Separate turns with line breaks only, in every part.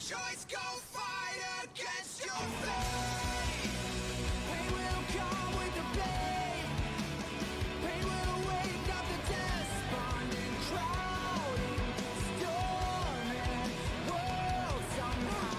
choice, go fight against your fate. Pain will come with the pain. Pain will wake up the despondent, crowding, storming world somehow.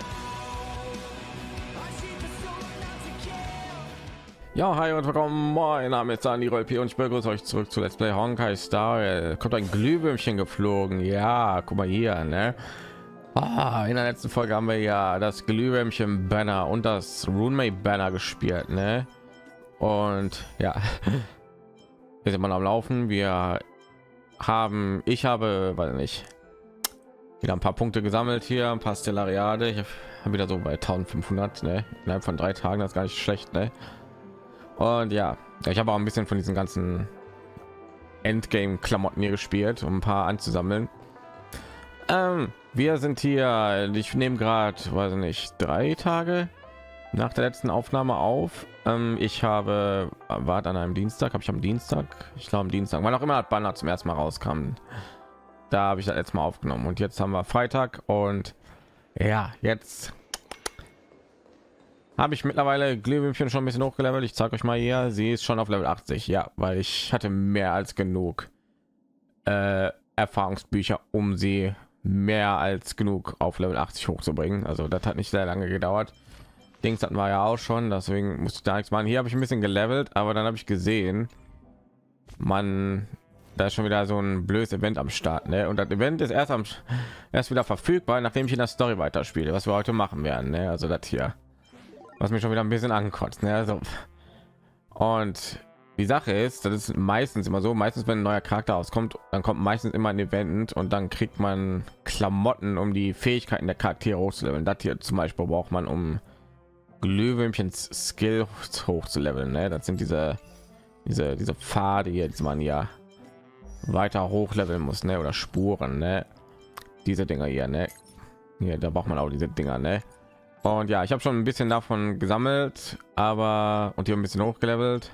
I see the soul not to kill.
Ja, hi und willkommen. Mein Name ist Dani Rolpi und ich begrüße euch zurück zu Let's Play Honkai Star. Kommt ein Glühwürmchen geflogen. Ja, guck mal hier, ne? In der letzten Folge haben wir ja das Glühwürmchen Banner und das Runeway Banner gespielt, ne? Und ja, wir sind mal am Laufen. Ich habe, weiß nicht, wieder ein paar Punkte gesammelt hier, ein paar Stellariade. Ich habe wieder so bei 1500, ne? Innerhalb von 3 Tagen, das ist gar nicht schlecht, ne? Und ja, ich habe auch ein bisschen von diesen ganzen Endgame-Klamotten hier gespielt, um ein paar anzusammeln. Wir sind hier, ich nehme gerade, weiß nicht, 3 Tage nach der letzten Aufnahme auf. Ich habe, war an einem Dienstag, habe ich am Dienstag, ich glaube am Dienstag, wann auch immer das Banner zum ersten Mal rauskam, da habe ich das letzte Mal aufgenommen. Und jetzt haben wir Freitag und ja, jetzt habe ich mittlerweile Glühwürmchen schon ein bisschen hochgelevelt. Ich zeige euch mal hier, sie ist schon auf Level 80, ja, weil ich hatte mehr als genug Erfahrungsbücher, um sie mehr als genug auf Level 80 hochzubringen. Also das hat nicht sehr lange gedauert. Dings hatten wir ja auch schon, deswegen musste ich da nichts machen. Hier habe ich ein bisschen gelevelt, aber dann habe ich gesehen, da ist schon wieder so ein blödes Event am Start, ne? Und das Event ist erst wieder verfügbar, nachdem ich in der Story weiterspiele, was wir heute machen werden, ne? Also das hier, was mich schon wieder ein bisschen ankotzt, ne? Also, und die Sache ist, das ist meistens immer so, meistens wenn ein neuer Charakter auskommt, dann kommt meistens immer ein Event und dann kriegt man Klamotten, um die Fähigkeiten der Charaktere hochzuleveln. Das hier zum Beispiel braucht man, um Glühwürmchens Skill hochzuleveln, ne? Das sind diese Pfade hier, die man ja weiter hochleveln muss, ne? Oder Spuren, ne? Diese Dinger hier, ne? Hier, da braucht man auch diese Dinger, ne? Und ja, ich habe schon ein bisschen davon gesammelt, und hier ein bisschen hochgelevelt.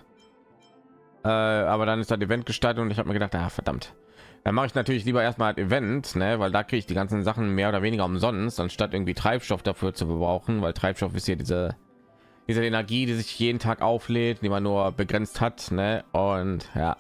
Aber dann ist das Event gestartet und ich habe mir gedacht, ah, verdammt, dann mache ich natürlich lieber erstmal das Event, ne? Weil da kriege ich die ganzen Sachen mehr oder weniger umsonst, anstatt irgendwie Treibstoff dafür zu verbrauchen, weil Treibstoff ist hier diese Energie, die sich jeden Tag auflädt, die man nur begrenzt hat, ne? Und ja,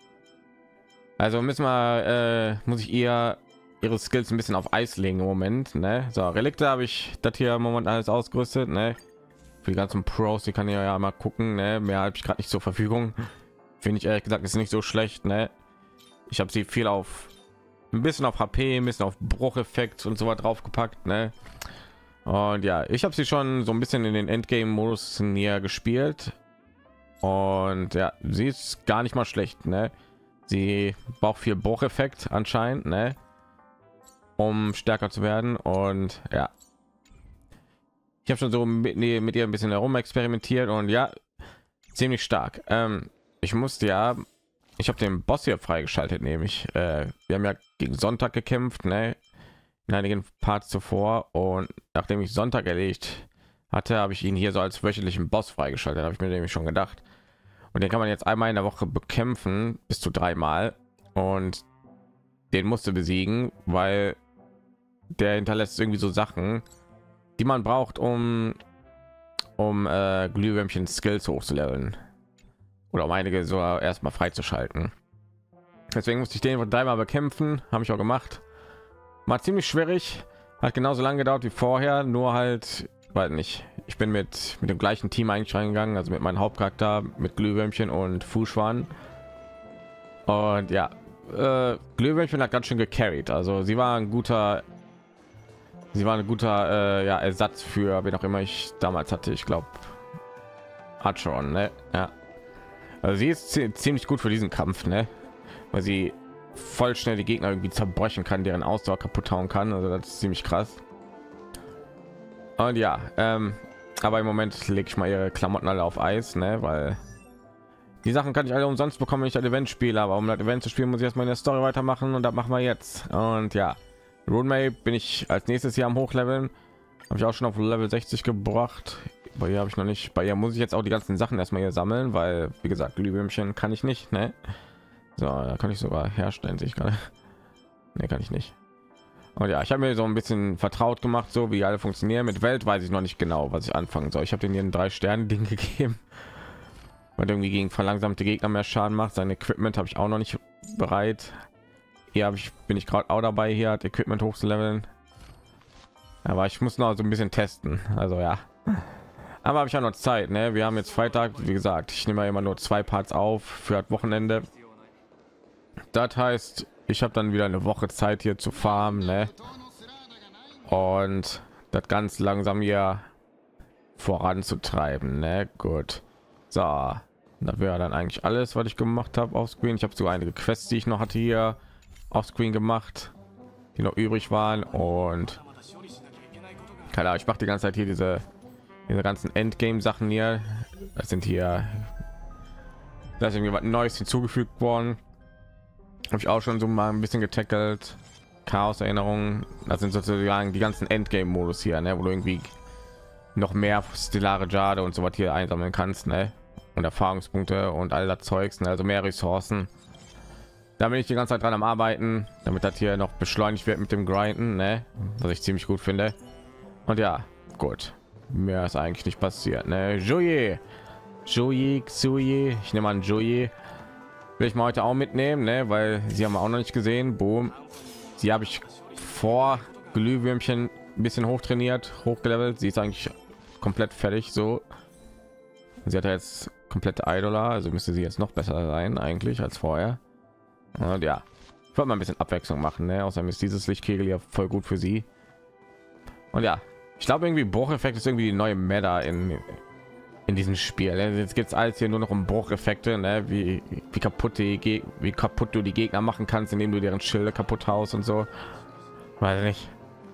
also muss ich ihre Skills ein bisschen auf Eis legen im Moment, ne? So, Relikte habe ich das hier im Moment alles ausgerüstet, ne? Für die ganzen Pros, die kann ich ja mal gucken, ne? Mehr habe ich gerade nicht zur Verfügung. Finde ich ehrlich gesagt ist nicht so schlecht, ne? Ich habe sie viel auf ein bisschen auf HP, ein bisschen auf Brucheffekt und so weiter draufgepackt, ne? Und ja, ich habe sie schon so ein bisschen in den Endgame-Modus hier gespielt und ja, sie ist gar nicht mal schlecht, ne? Sie braucht viel Brucheffekt anscheinend, ne? Um stärker zu werden. Und ja, ich habe schon so mit ihr ein bisschen herum experimentiert und ja, ziemlich stark. Ich habe den Boss hier freigeschaltet, nämlich wir haben ja gegen Sonntag gekämpft, ne? In einigen Parts zuvor, und nachdem ich Sonntag erledigt hatte, habe ich ihn hier so als wöchentlichen Boss freigeschaltet, habe ich mir nämlich schon gedacht. Und den kann man jetzt einmal in der Woche bekämpfen, bis zu 3 Mal, und den musste besiegen, weil der hinterlässt irgendwie so Sachen, die man braucht, um Glühwürmchen Skills hochzuleveln oder um einige so erstmal freizuschalten. Deswegen musste ich den 3 Mal bekämpfen, habe ich auch gemacht. War ziemlich schwierig, hat genauso lange gedauert wie vorher, nur halt, weiß nicht, ich bin mit dem gleichen Team eigentlich reingegangen, also mit meinem Hauptcharakter, mit Glühwürmchen und Fußschwan. Und ja, Glühwürmchen hat ganz schön gecarried, also sie war ein guter ja, Ersatz für wen auch immer ich damals hatte. Ich glaube Archeron, ne? Ja, also sie ist ziemlich gut für diesen Kampf, ne? Weil sie voll schnell die Gegner irgendwie zerbrechen kann, deren Ausdauer kaputt hauen kann. Also das ist ziemlich krass. Und ja, aber im Moment lege ich mal ihre Klamotten alle auf Eis, ne? Weil die Sachen kann ich alle umsonst bekommen, wenn ich das Event spiele. Aber um das Event zu spielen, muss ich erstmal in der Story weitermachen, und das machen wir jetzt. Und ja, Runeway bin ich als nächstes Jahr am Hochleveln. Habe ich auch schon auf Level 60 gebracht. Bei ihr habe ich noch nicht. Bei ihr muss ich jetzt auch die ganzen Sachen erstmal hier sammeln, weil wie gesagt, Glühwürmchen kann ich nicht, ne? So, da kann ich sogar herstellen, sehe ich gerade. Ne, kann ich nicht. Und ja, ich habe mir so ein bisschen vertraut gemacht, so wie alle funktionieren. Mit Welt weiß ich noch nicht genau, was ich anfangen soll. Ich habe den hier ein 3 Sterne Ding gegeben, weil irgendwie gegen verlangsamte Gegner mehr Schaden macht. Sein Equipment habe ich auch noch nicht bereit. Hier bin ich gerade auch dabei, hier hat Equipment hochzuleveln. Aber ich muss noch so ein bisschen testen. Also ja, aber habe ich ja noch Zeit, ne? Wir haben jetzt Freitag, wie gesagt. Ich nehme ja immer nur 2 Parts auf für das Wochenende. Das heißt, ich habe dann wieder eine Woche Zeit hier zu farmen, ne? Und das ganz langsam hier voranzutreiben, ne? Gut. So, das wäre dann eigentlich alles, was ich gemacht habe auf Screen. Ich habe so einige Quests, die ich noch hatte hier auf Screen gemacht, die noch übrig waren. Und keine Ahnung, ich mache die ganze Zeit hier diese ganzen Endgame Sachen hier. Das sind hier, da ist irgendwie was Neues hinzugefügt worden. Habe ich auch schon so mal ein bisschen getackelt. Chaos Erinnerungen, das sind sozusagen die ganzen Endgame Modus hier, ne, wo du irgendwie noch mehr stellare Jade und so was hier einsammeln kannst, ne, und Erfahrungspunkte und all das Zeugs, ne? Also mehr Ressourcen. Da bin ich die ganze Zeit dran am Arbeiten, damit das hier noch beschleunigt wird mit dem Grinden, ne, was ich ziemlich gut finde. Und ja, gut, mehr ist eigentlich nicht passiert, ne. Joye, Xuyi, ich nehme an Joye will ich mal heute auch mitnehmen, ne, weil sie haben wir auch noch nicht gesehen. Boom, sie habe ich vor Glühwürmchen ein bisschen hochtrainiert, hochgelevelt. Sie ist eigentlich komplett fertig, so. Sie hat ja jetzt komplette Idola, also müsste sie jetzt noch besser sein eigentlich als vorher. Und ja, ich wollte mal ein bisschen Abwechslung machen, ne? Außerdem ist dieses Lichtkegel ja voll gut für sie. Und ja, ich glaube irgendwie Brucheffekt ist irgendwie die neue Meta in diesem Spiel. Jetzt geht es alles hier nur noch um Brucheffekte, ne? Wie kaputt du die Gegner machen kannst, indem du deren Schilde kaputt haust und so. Weiß nicht.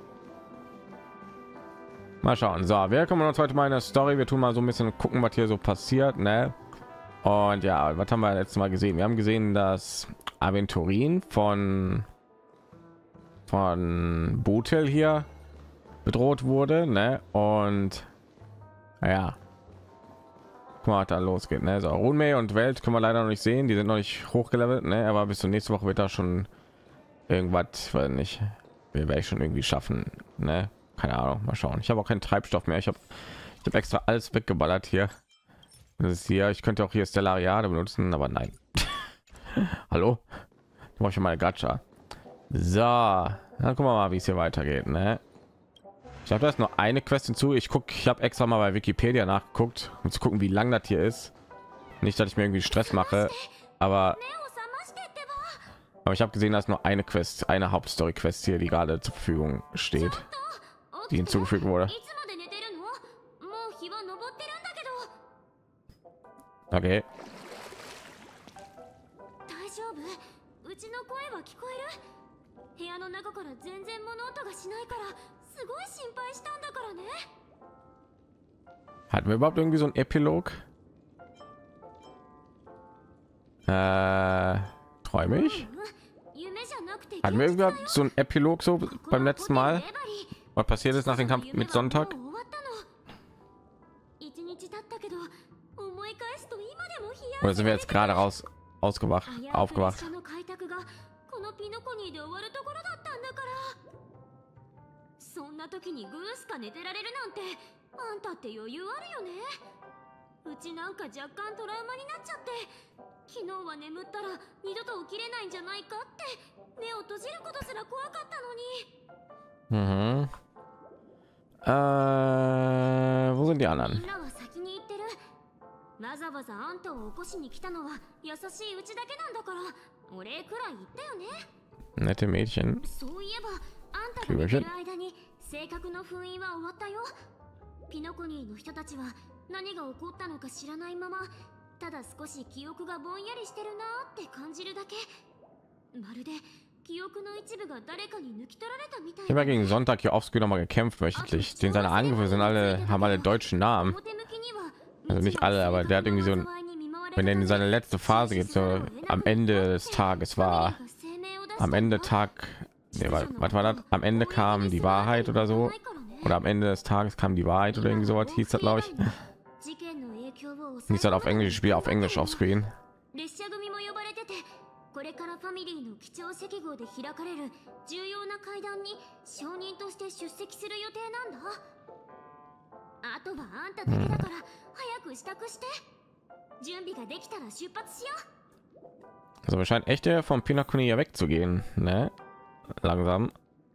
Mal schauen. So, wir kommen uns heute mal in der Story. Wir tun mal so ein bisschen gucken, was hier so passiert, ne? Und ja, was haben wir letztes Mal gesehen? Wir haben gesehen, dass Aventurin von Butel hier bedroht wurde, ne? Und ja, guck mal, was da losgeht, ne? So, Runmei und Welt können wir leider noch nicht sehen, die sind noch nicht hochgelevelt, ne? Aber bis zur nächste Woche wird da schon irgendwas, weil nicht, werde ich schon irgendwie schaffen, ne? Keine Ahnung, mal schauen. Ich habe auch keinen Treibstoff mehr. Ich habe extra alles weggeballert hier. Das ist hier, ich könnte auch hier Stellariade benutzen, aber nein. Hallo, ich mache schon mal Gacha. So, dann gucken wir mal, wie es hier weitergeht, ne? Ich habe das nur eine Quest hinzu. Ich habe extra mal bei Wikipedia nachgeguckt, um zu gucken, wie lang das hier ist. Nicht, dass ich mir irgendwie Stress mache, aber ich habe gesehen, dass nur eine Quest, eine Hauptstory Quest hier, die gerade zur Verfügung steht, die hinzugefügt wurde. Okay. Hatten wir überhaupt irgendwie so ein Epilog? Träume ich? Hatten wir überhaupt so ein Epilog so beim letzten Mal? Was passiert ist nach dem Kampf mit Sonntag? Oder sind wir jetzt gerade aufgewacht?
そんな時にグースか寝てられるなんてあんたって余裕あるよね。うちなんか若干トラウマになっちゃって昨日は眠ったら二度と起きれないんじゃないかって目を閉じることすら怖かったのに。
Wo sind die
み
anderen?
んなは先に行ってる。わざわざあんたを起こしに来たのは優しいうちだけなんだからお礼くらい言ったよね。
Nette Mädchen.
そういえばあんたが寝てる間に性格の封印は終わったよ。ピノコニーの人たちは何が起こったのか知らないままただ少し記憶がぼんやりしてるなって感じるだけ。まるで記憶の一部が誰かに抜き取られたみたい。
Ich habe gegen Sonntag hier aufs noch mal gekämpft wöchentlich. Den seine Angriffe haben alle deutschen Namen. Also nicht alle, aber der hat irgendwie so ein, wenn er in seine letzte Phase geht, so am Ende des Tages war, am Ende Tag, nee, was war das? Am Ende kam die Wahrheit oder so, oder am Ende des Tages kam die Wahrheit oder irgendwie sowas hieß das, glaube ich. Hieß das auf Englisch, Spiel auf Englisch auf Screen.
これからファミリーの基調赤号で開かれる重要な会談に証人として出席する予定なんだ。あとはあんただけだから早く支度して。準備ができたら出発しよう。
Also scheint echt der vom Pinakuni ja wegzugehen, ne? Langsam.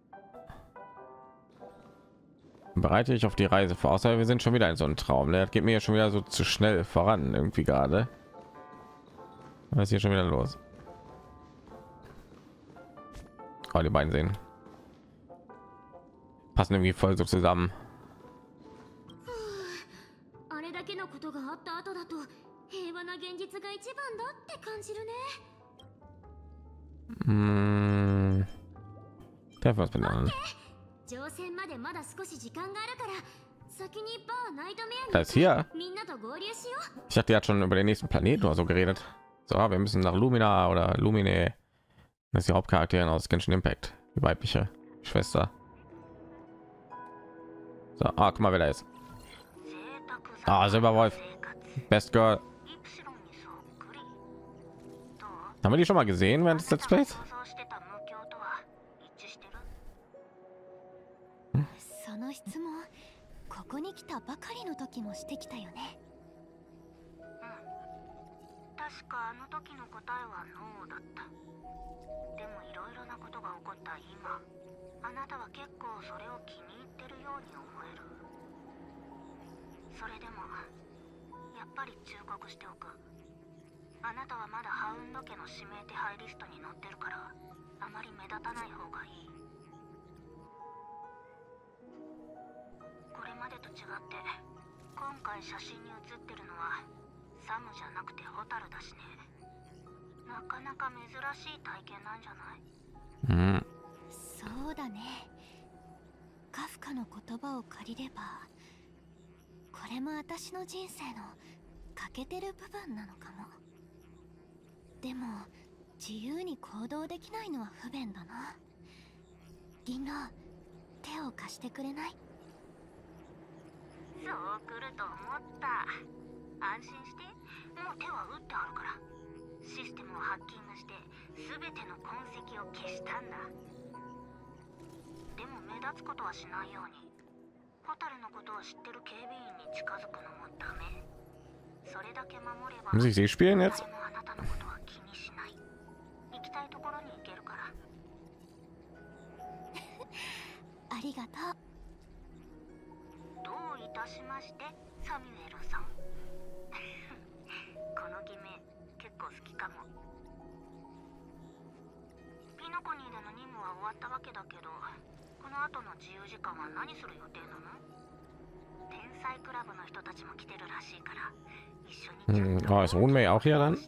Bereite ich auf die Reise vor. Außer wir sind schon wieder in so einem Traum. Ne? Das geht mir ja schon wieder so zu schnell voran irgendwie gerade. Was ist hier schon wieder los? Oh, die beiden sehen. Passen irgendwie voll so zusammen.
あれだけのことがあった後だと平和な現実が一番だって感じるね。
Treffen wir uns miteinander.
乗船までまだ少し時間があるから先にバーナイトメア
Das ist hier.
みんなと合流しよう。
Ich dachte, die hat schon über den nächsten Planeten oder so geredet. So, wir müssen nach Lumina oder Lumine. Das ist die Hauptcharakterin aus Genshin Impact, die weibliche Schwester. So, guck mal, wer da ist. Silberwolf, Best Girl. Haben wir die schon mal gesehen während des Let's Plays?
その質問、ここに来たばかりの時もしてきたよね。確かあの時の答えはノーだった。でもいろいろなことが起こった今、あなたは結構それを気に入ってるように思える。それでもやっぱり忠告しておく。あなたはまだハウンド家の指名手配リストに載ってるから、あまり目立たない方がいい。これまでと違って、今回写真に写ってるのはサムじゃなくてホタルだしね。なかなか珍しい体験なんじゃない？そうだね。カフカの言葉を借りれば、これも私の人生の欠けてる部分なのかも。でも自由に行動できないのは不便だな。リンド、手を貸してくれない？そう来ると思った。安心して、もう手は打ってあるから。システムをハッキングして全ての痕跡を消したんだ。でも目立つことはしないように。ホタルのことを知ってる警備員に近づくのもダメ。それだけ守れば、
Muss ich sie spielen jetzt?
誰もあなたのことは気にしない。行きたいところに行けるから。ありがとう。どういたしまして、サミュエルさん。この決め、結構好きかも。ピノコニーでの任務は終わったわけだけど、この後の自由時間は何する予定なの？天才クラブの人たちも来てるらしいから、一緒に。
ist Unmei auch hier dann?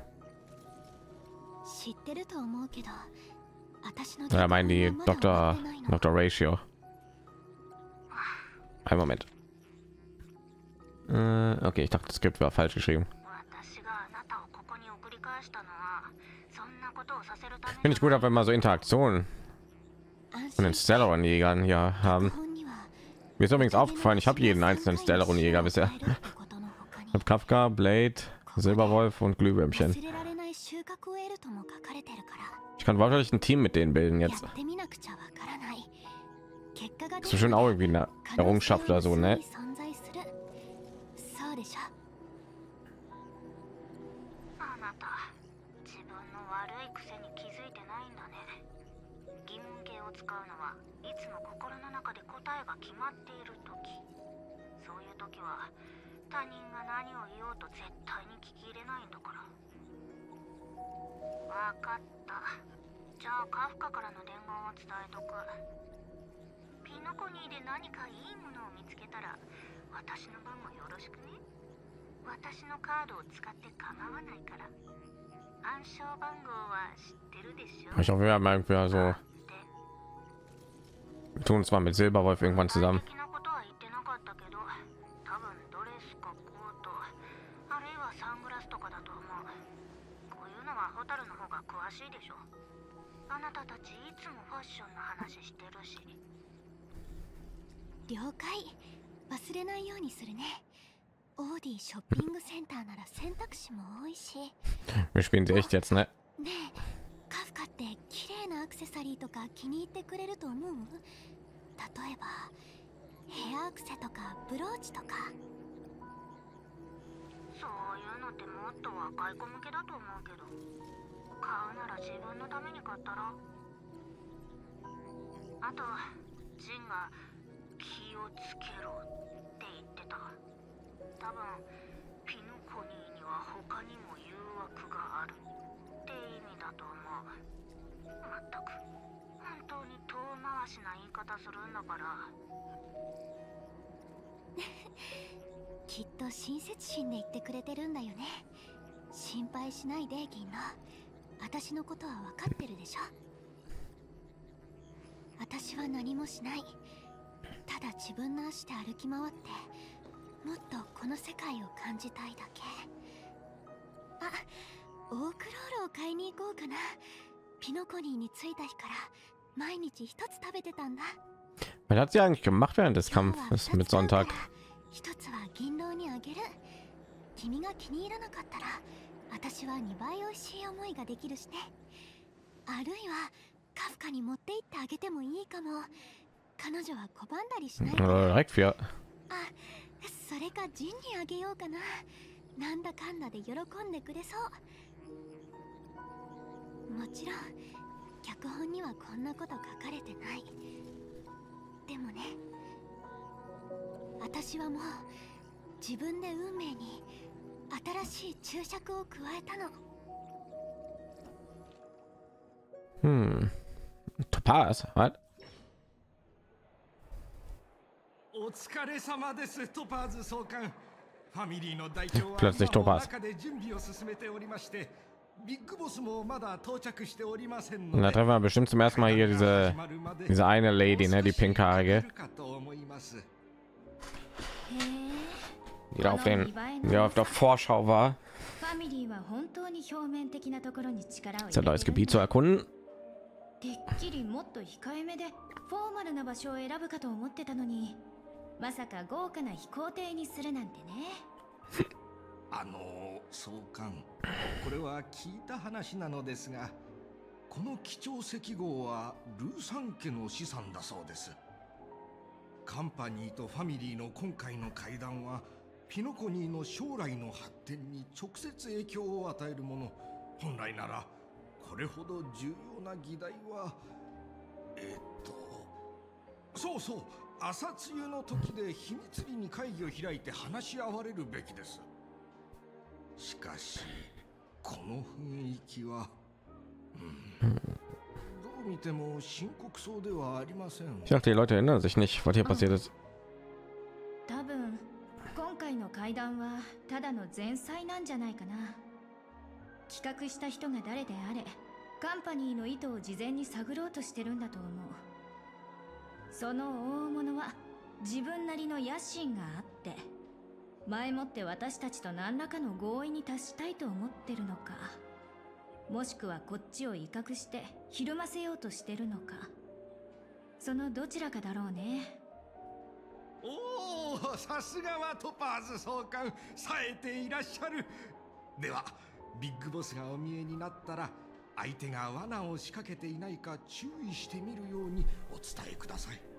知ってると思うけど、私の
Ja, meinen die Dr. Ratio. Ein Moment. Okay, ich dachte, das Skript war falsch geschrieben. Finde ich gut, wenn wir so Interaktionen von den Stellaron-Jägern hier haben. Mir ist übrigens aufgefallen, ich habe jeden einzelnen Stellaron-Jäger bisher. Ich habe Kafka, Blade, Silberwolf und Glühwürmchen. Ich kann wahrscheinlich ein Team mit denen bilden jetzt. Das ist schon auch irgendwie eine Errungenschaft oder so, ne? 他人が何を言おうと絶対に聞き入れないんだから。わかった。じゃあカフカからの伝言を伝えとく。ピノコニーで何かいいものを見つけたら私の分もよろしくね。私のカードを使って構わないから。暗証番号は知ってるでしょ。Ich hoffe, wir haben irgendwie so. Wir tun zwar mit Silberwolf irgendwann zusammen. 了解。忘れないようにするね。オーディショッピングセンターなら選択肢も多いし。Wir spielen sie echt jetzt, ne?
ねえ、カフカって綺麗なアクセサリーとか気に入ってくれると思う？例えばヘアアクセとかブローチとか。そういうのってもっと若い子向けだと思うけど、買うなら自分のために買ったら。あとジンが気をつけろって言ってた。多分ピノコニーには他にも誘惑があるって意味だと思う。まったく本当に遠回しな言い方するんだから。きっと親切心で言ってくれてるんだよね。心配しないで銀の。私のことは分かってるでしょ。私は何もしない。ただ自分の足で歩き回ってもっとこの世界を感じたいだけ。あ、オークロールを買いに行こうかな。ピノコニーに着いた日から毎日一つ食べてたんだ。
Was hat sie eigentlich gemacht während des Kampfes mit Sonntag?
一つは銀狼にあげる。君が気に入らなかったら私は2倍美味しい思いができるしね。あるいはカフカに持って行ってあげてもいいかも。彼女は拒んだりしないから。
Direkt für
あ、それかジンにあげようかな。なんだかんだで喜んでくれそう。もちろん脚本にはこんなこと書かれてない。でもね、私はもう自分で運命に新しい注釈を加えたの。
Topaz, was?
お疲れ様です、トパーズ総監。ファミリーの代表は
Plötzlich
今も
Topaz.
中で準備を進めておりまして、ビッグボスもまだ到着しておりません
Und
の
da
で。
treffen wir bestimmt zum ersten Mal hier diese eine Lady, ne, die pinkhaarige, die da auf der Vorschau war, das neues Gebiet zu erkunden.
てっきりもっと控えめでフォーマルな場所を選ぶかと思ってたのに、まさか豪華な飛行艇にするなんてね。
総監、これは聞いた話なのですが、この貴重石号はルーサン家の資産だそうです。カンパニーとファミリーの今回の会談はピノコニーの将来の発展に直接影響を与えるもの。本来ならこれほど重要な議題はそうそう、朝露の時で秘密裏に会議を開いて話し合われるべきです。しかしこの雰囲気は、どう見ても深刻そうではありません。
Ich dachte, die Leute erinnern sich nicht, was hier passiert ist.
多分今回の会談はただの前菜なんじゃないかな。企画した人が誰であれ、カンパニーの意図を事前に探ろうとしてるんだと思う。その大物は自分なりの野心があって、前もって私たちと何らかの合意に達したいと思ってるのか、もしくはこっちを威嚇してひるませようとしてるのか、そのどちらかだろうね。
おお、さすがはトパーズ総監、冴えていらっしゃる。ではビッグボスがお見えになったら、相手が罠を仕掛けていないか注意してみるようにお伝えください。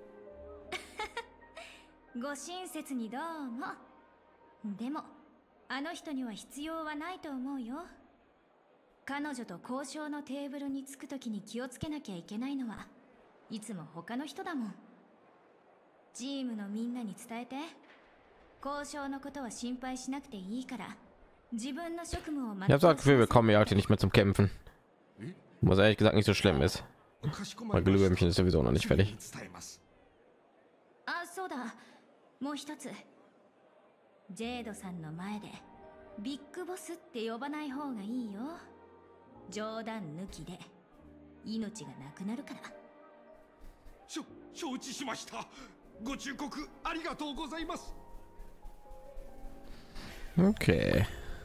ご親切にどうも。でもあの人には必要はないと思うよ。彼女と交渉のテーブルに着くときに気をつけなきゃいけないのはいつも他の人だもん。チームのみんなに伝えて、交渉のことは心配しなくていいから、自分の職務を全う。
Ich habe so das Gefühl, wir kommen ja heute nicht mehr zum Kämpfen. Was ehrlich gesagt nicht so schlimm ist. Weil Glühwürmchen ist sowieso noch nicht fertig.
あ、そうだ。もう一つ。ジェードさんの前でビッグボスって呼ばない方がいいよ。冗談抜きで命がなくなるから。
承知しました。ご忠告ありがとうございます。
Okay.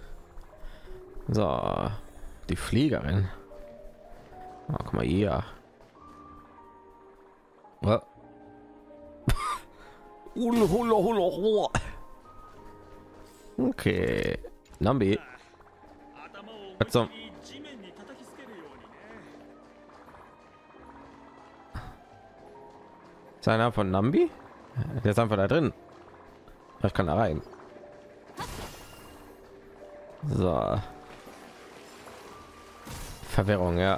So, die Fliegerin. Ah, guck mal hier. Was? Okay. Nambi. Was zum? Ist einer von Nambi? Der ist einfach da drin. Ich kann da rein. So. Verwirrung, ja.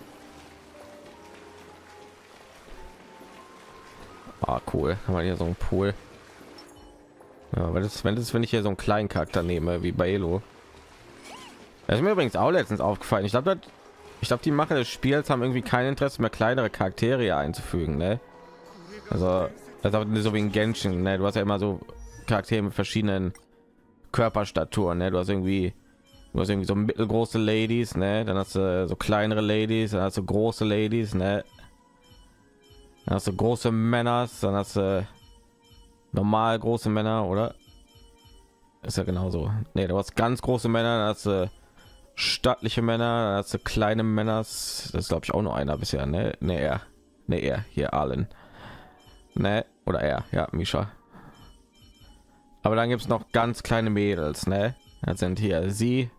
Ah, cool. Kann man hier so ein Pool. Ja, weil das, wenn ich hier so einen kleinen Charakter nehme, wie bei Elo. Das ist mir übrigens auch letztens aufgefallen. Ich glaube, die Macher des Spiels haben irgendwie kein Interesse mehr, kleinere Charaktere einzufügen, ne? Also, das ist auch so wie ein Genshin, ne? Du hast ja immer so Charaktere mit verschiedenen Körperstaturen, ne? Du hast irgendwie so mittelgroße Ladies, ne? Dann hast du so kleinere Ladies, dann hast du große Ladies, ne? Dann hast du große Männer, dann hast du normal große Männer, oder? Ist ja genauso. Ne, du hast ganz große Männer, dann hast du stattliche Männer, dann hast du kleine Männer. Das ist, glaube ich, auch nur einer bisher, ne? Ne, er hier Allen. Ne, oder er, ja, Misha. Aber dann gibt es noch ganz kleine Mädels, ne? Das sind hier sie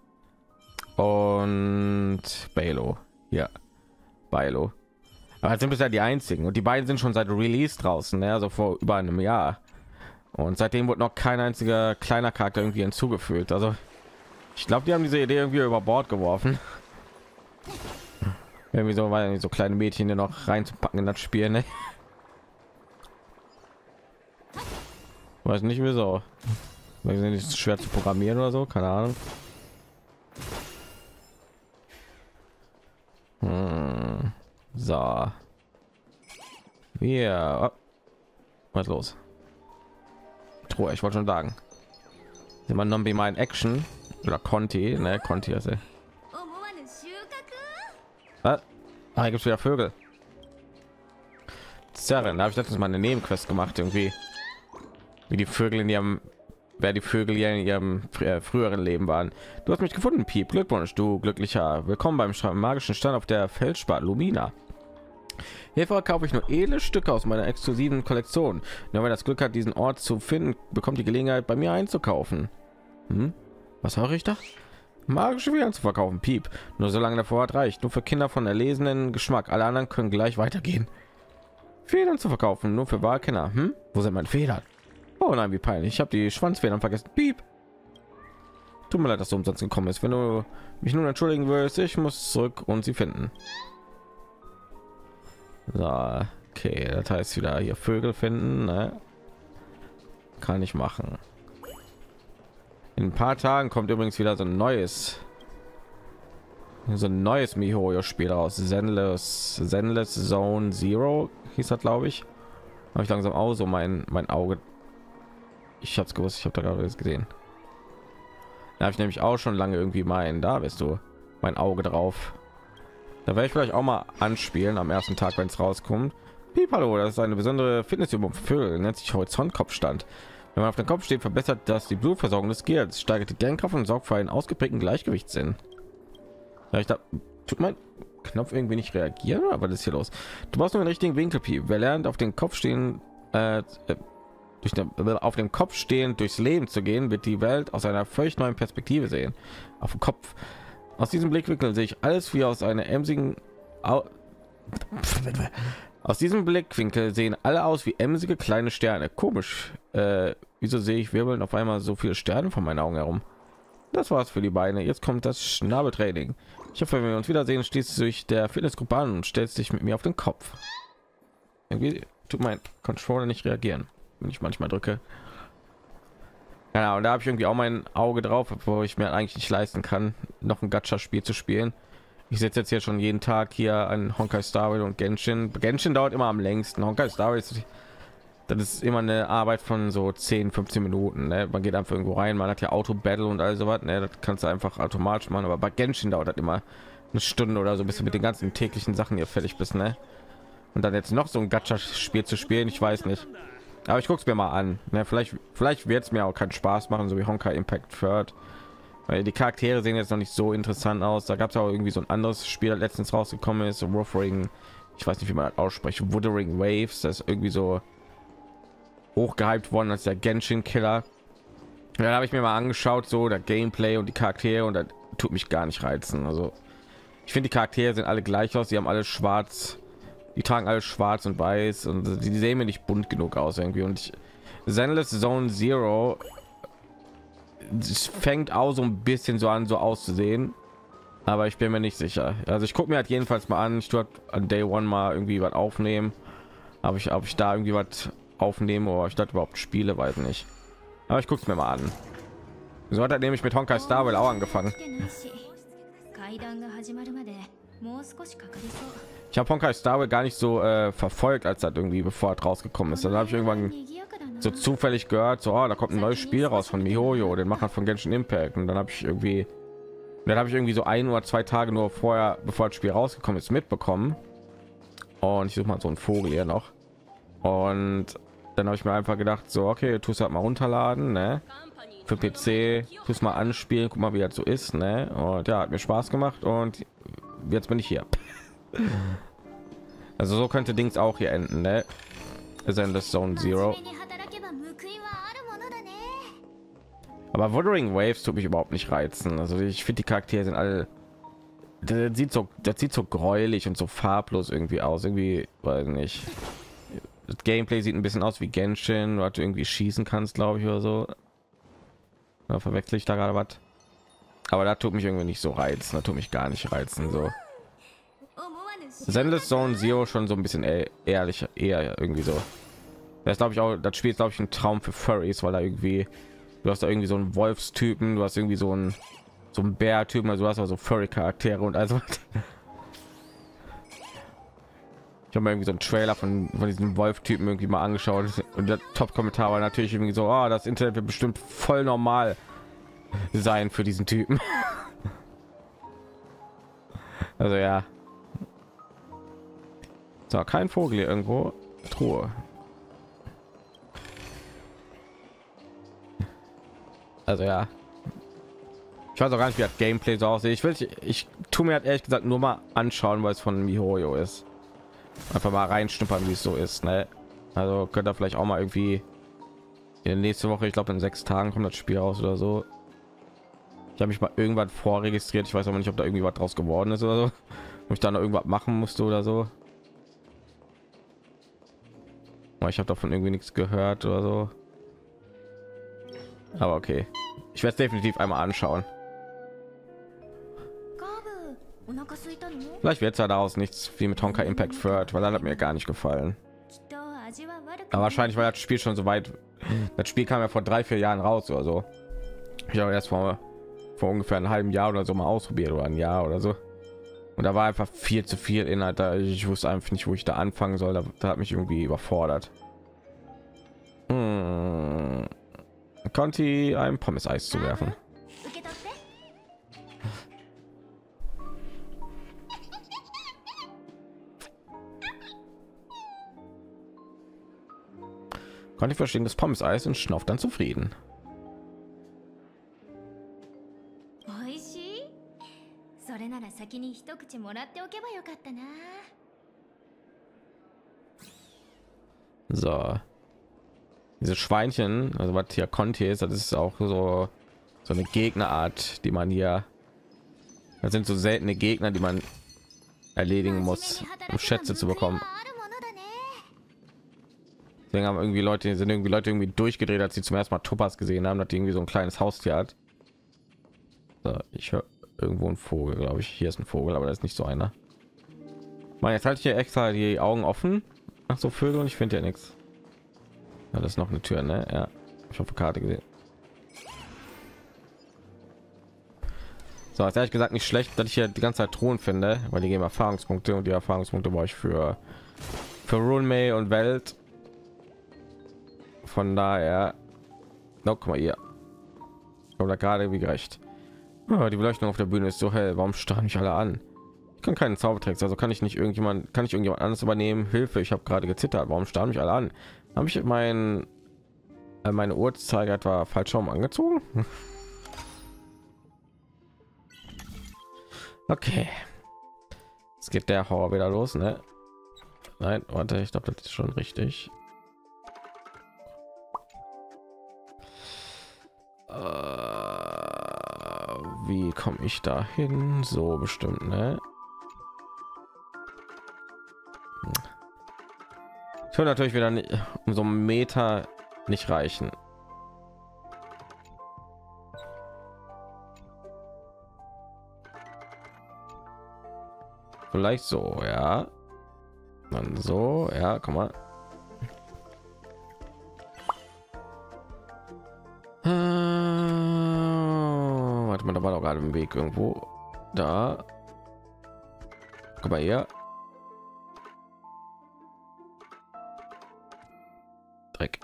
und Bailo. Ja, Bailo. Aber das sind bisher die einzigen und die beiden sind schon seit Release draußen, ne? Also vor über einem Jahr. Und seitdem wurde noch kein einziger kleiner Charakter irgendwie hinzugefügt. Also ich glaube, die haben diese Idee irgendwie über Bord geworfen. Irgendwie so, weil so kleine Mädchen hier noch reinzupacken in das Spiel, ne? Weiß nicht wieso. Weil sie nicht schwer zu programmieren oder so, keine Ahnung. So. Wir. Oh. Was ist los? Truhe, ich wollte schon sagen. Sind wir noch wie mein Action oder Conti, ne? Conti ist er. Ah, hier gibt es wieder Vögel. Zerren, da habe ich letztens mal eine Nebenquest gemacht, irgendwie. Wie die Vögel in ihrem, wer die Vögel hier in ihrem früheren Leben waren. Du hast mich gefunden, Piep. Glückwunsch, du glücklicher. Willkommen beim magischen Stand auf der Feldspart Lumina. Hierfür kaufe ich nur edle Stücke aus meiner exklusiven Kollektion. Nur wenn das Glück hat, diesen Ort zu finden, bekommt die Gelegenheit, bei mir einzukaufen. Was höre ich da? Magische Federn zu verkaufen, Piep. Nur solange der Vorrat reicht. Nur für Kinder von erlesenen Geschmack. Alle anderen können gleich weitergehen. Federn zu verkaufen, nur für Wahlkenner. Wo sind meine Federn? Oh nein, wie peinlich. Ich habe die Schwanzfedern vergessen. Piep. Tut mir leid, dass du umsonst gekommen ist. Wenn du mich nun entschuldigen willst, ich muss zurück und sie finden. So, okay, das heißt wieder hier Vögel finden, ne? Kann ich machen. In ein paar Tagen kommt übrigens wieder so ein neues MiHoYo-Spiel raus. Zenless Zone Zero hieß das, glaube ich. Habe ich langsam auch so mein Auge. Ich habe es gewusst, ich habe da gerade gesehen. Da habe ich nämlich auch schon lange irgendwie da bist du, mein Auge drauf. Da werde ich vielleicht auch mal anspielen am ersten Tag, wenn es rauskommt. Piep, hallo, das ist eine besondere Fitnessübung für Vögel, nennt sich Horizontkopfstand. Wenn man auf dem Kopf steht, verbessert das die Blutversorgung des Gehirns, steigert die Denkkraft und sorgt für einen ausgeprägten Gleichgewichtssinn. Ja, ich da tut mein Knopf irgendwie nicht reagieren, aber das ist hier los. Du brauchst nur den richtigen Winkel, Piep. Wer lernt auf den Kopf stehen, auf dem Kopf stehend durchs Leben zu gehen, wird die Welt aus einer völlig neuen Perspektive sehen. Auf dem Kopf. Aus diesem Blickwinkel sehe ich alles wie aus einer emsigen. Aus diesem Blickwinkel sehen alle aus wie emsige kleine Sterne. Komisch. Wieso sehe ich wirbeln auf einmal so viele Sterne von meinen Augen herum? Das war's für die Beine. Jetzt kommt das Schnabeltraining. Ich hoffe, wenn wir uns wiedersehen, schließt sich der Fitnessgruppe an und stellt sich mit mir auf den Kopf. Irgendwie tut mein Controller nicht reagieren, wenn ich manchmal drücke. Ja, und da habe ich irgendwie auch mein Auge drauf, wo ich mir eigentlich nicht leisten kann, noch ein Gacha-Spiel zu spielen. Ich sitze jetzt hier schon jeden Tag hier an Honkai Star Rail und Genshin. Genshin dauert immer am längsten. Honkai Star Rail, das ist immer eine Arbeit von so 10-15 Minuten. Ne? Man geht einfach irgendwo rein, man hat ja Auto-Battle und all sowas. Ne? Das kannst du einfach automatisch machen. Aber bei Genshin dauert das immer eine Stunde oder so, bis du mit den ganzen täglichen Sachen hier fertig bist. Ne? Und dann jetzt noch so ein Gacha-Spiel zu spielen, ich weiß nicht. Aber ich gucke es mir mal an. Ne? Vielleicht wird es mir auch keinen Spaß machen, so wie Honkai Impact Third. Weil die Charaktere sehen jetzt noch nicht so interessant aus. Da gab es auch irgendwie so ein anderes Spiel, das letztens rausgekommen ist, so Wuthering, ich weiß nicht, wie man das ausspricht, Wuthering Waves. Das ist irgendwie so hochgehypt worden als der Genshin Killer. Ja, da habe ich mir mal angeschaut, so der Gameplay und die Charaktere, und das tut mich gar nicht reizen. Also ich finde, die Charaktere sehen alle gleich aus, die haben alle schwarz die tragen alle schwarz und weiß und die sehen mir nicht bunt genug aus irgendwie. Und Zenless Zone Zero, es fängt auch so ein bisschen so an, so auszusehen, aber ich bin mir nicht sicher. Also ich gucke mir halt jedenfalls mal an. Ich tue an Day One mal irgendwie was aufnehmen, ob ich da irgendwie was aufnehme oder ich das überhaupt spiele, weiß nicht. Aber ich gucke es mir mal an. So hat er nämlich mit Honkai Star Rail auch angefangen. Ich habe Honkai Star Rail gar nicht so verfolgt, als das irgendwie bevor es rausgekommen ist. Dann habe ich irgendwann so zufällig gehört, so da kommt ein neues Spiel raus von MiHoYo, den Macher von Genshin Impact. Und dann habe ich irgendwie so 1 oder 2 Tage nur vorher, bevor das Spiel rausgekommen ist, mitbekommen. Und ich suche mal so einen Vogel hier noch. Und dann habe ich mir einfach gedacht, so okay, tust halt mal runterladen, ne? Für PC, tust mal anspielen, guck mal, wie das so ist, ne? Und ja, hat mir Spaß gemacht und jetzt bin ich hier. Also so könnte Dings auch hier enden, ne? Zenless Zone Zero. Aber Wuthering Waves tut mich überhaupt nicht reizen. Also ich finde, die Charaktere sind alle, das sieht so gräulich und so farblos irgendwie aus. Irgendwie, weiß nicht. Das Gameplay sieht ein bisschen aus wie Genshin, wo du irgendwie schießen kannst, glaube ich, oder so. Da verwechsel ich da gerade was. Aber da tut mich irgendwie nicht so reizen. Da tut mich gar nicht reizen. So. Zenless Zone Zero schon so ein bisschen ehrlich, eher irgendwie so. Das glaube ich auch, das Spiel ist glaube ich ein Traum für Furries, weil da irgendwie, du hast da irgendwie so einen Wolfstypen, du hast irgendwie so einen Bär-Typen, also du hast also Furry-Charaktere und also. Ich habe mir irgendwie so einen Trailer von diesem Wolf-Typen irgendwie mal angeschaut und der Top-Kommentar war natürlich irgendwie so, das Internet wird bestimmt voll normal sein für diesen Typen. Also ja. So, kein Vogel hier irgendwo. Truhe. Also ja. Ich weiß auch gar nicht, wie das Gameplay so aussieht. Ich tue mir halt ehrlich gesagt nur mal anschauen, weil es von MiHoYo ist. Einfach mal reinschnuppern, wie es so ist, ne? Also könnt ihr vielleicht auch mal irgendwie in der nächste Woche, ich glaube in 6 Tagen kommt das Spiel raus oder so. Ich habe mich mal irgendwann vorregistriert. Ich weiß aber nicht, ob da irgendwie was draus geworden ist oder so. Ob ich da noch irgendwas machen musste oder so. Ich habe davon irgendwie nichts gehört oder so. Aber okay. Ich werde es definitiv einmal anschauen. Vielleicht wird es ja daraus nichts wie mit Honkai Impact Third, weil dann hat mir gar nicht gefallen. Aber wahrscheinlich war das Spiel schon so weit. Das Spiel kam ja vor 3-4 Jahren raus oder so. Ich habe erst vor ungefähr einem halben Jahr oder so mal ausprobiert oder ein Jahr oder so. Und da war einfach viel zu viel Inhalt da. Ich wusste einfach nicht, wo ich da anfangen soll. Da hat mich irgendwie überfordert. Conti ein Pommes-Eis zu werfen. Conti verstehen das Pommes-Eis und schnauft dann zufrieden. So. Diese Schweinchen, also was hier Conti ist, das ist auch so eine Gegnerart, die man hier, das sind so seltene Gegner, die man erledigen muss, um Schätze zu bekommen. Deswegen haben irgendwie Leute irgendwie durchgedreht, als sie zum ersten Mal Topaz gesehen haben, dass die irgendwie so ein kleines Haustier hat. So, ich höre irgendwo einen Vogel, glaube ich. Hier ist ein Vogel, aber das ist nicht so einer. Man, jetzt halte ich hier extra die Augen offen nach so Vögeln und ich finde ja nichts. Ja, das ist noch eine Tür, ne? Ja, ich habe Karte gesehen. So, ist ehrlich gesagt nicht schlecht, dass ich hier die ganze Zeit Truhen finde, weil die geben Erfahrungspunkte und die Erfahrungspunkte brauche ich für Runmei und Welt. Von daher, guck mal hier. Oder gerade wie gerecht. Die Beleuchtung auf der Bühne ist so hell. Warum starren mich alle an? Ich kann keinen Zaubertricks, also kann ich irgendjemand anderes übernehmen? Hilfe, ich habe gerade gezittert. Warum starren mich alle an? Habe ich meine Uhrzeiger etwa falsch rum angezogen? Okay. Jetzt geht der Horror wieder los, ne? Nein, warte, ich glaube, das ist schon richtig. Wie komme ich da hin? So bestimmt, ne? Ich würde natürlich wieder nicht, um so einen Meter nicht reichen. Vielleicht so, ja. Dann so, ja, komm mal. Warte mal, da war doch gerade im Weg irgendwo. Da. Guck mal hier. Dreck.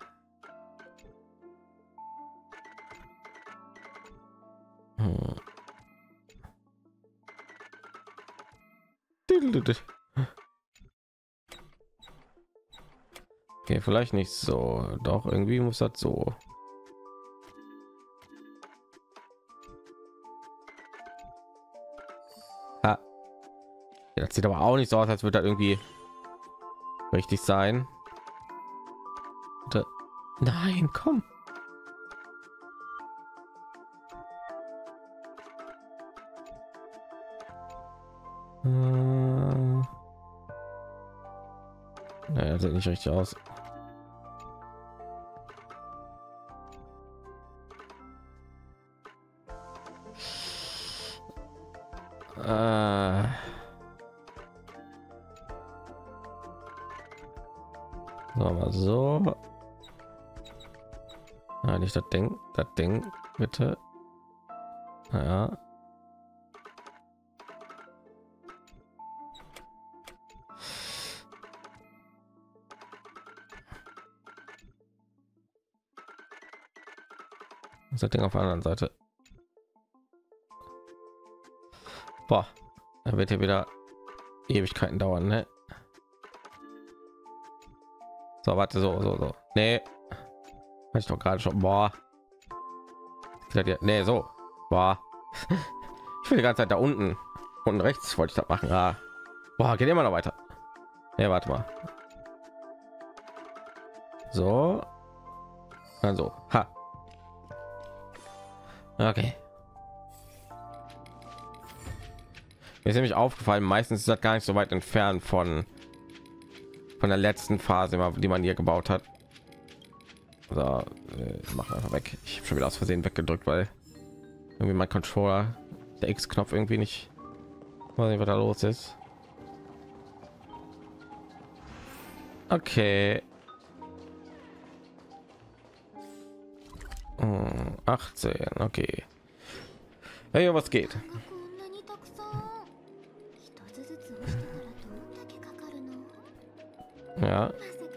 Okay, vielleicht nicht so. Doch, irgendwie muss das so. Ah. Ja, das sieht aber auch nicht so aus, als würde das irgendwie richtig sein. Nein, komm. Naja, sieht nicht richtig aus. Mal so. Nicht das Ding, bitte. Ja. Das Ding auf der anderen Seite. Boah, da wird hier wieder Ewigkeiten dauern, ne? So, warte, so. Nee. Hatte ich doch gerade schon. Boah. Nee, so. Boah. Ich will die ganze Zeit da unten. Unten rechts wollte ich das machen. Ah. Boah, geht immer noch weiter. Nee, warte mal. So. Also. Ha. Okay. Mir ist nämlich aufgefallen, meistens ist das gar nicht so weit entfernt von der letzten Phase, die man hier gebaut hat. So, machen einfach weg. Ich habe schon wieder aus Versehen weggedrückt, weil irgendwie mein Controller, der X-Knopf irgendwie nicht, weiß nicht, was da los ist. Okay. 18, okay. Hey, was geht? Ja.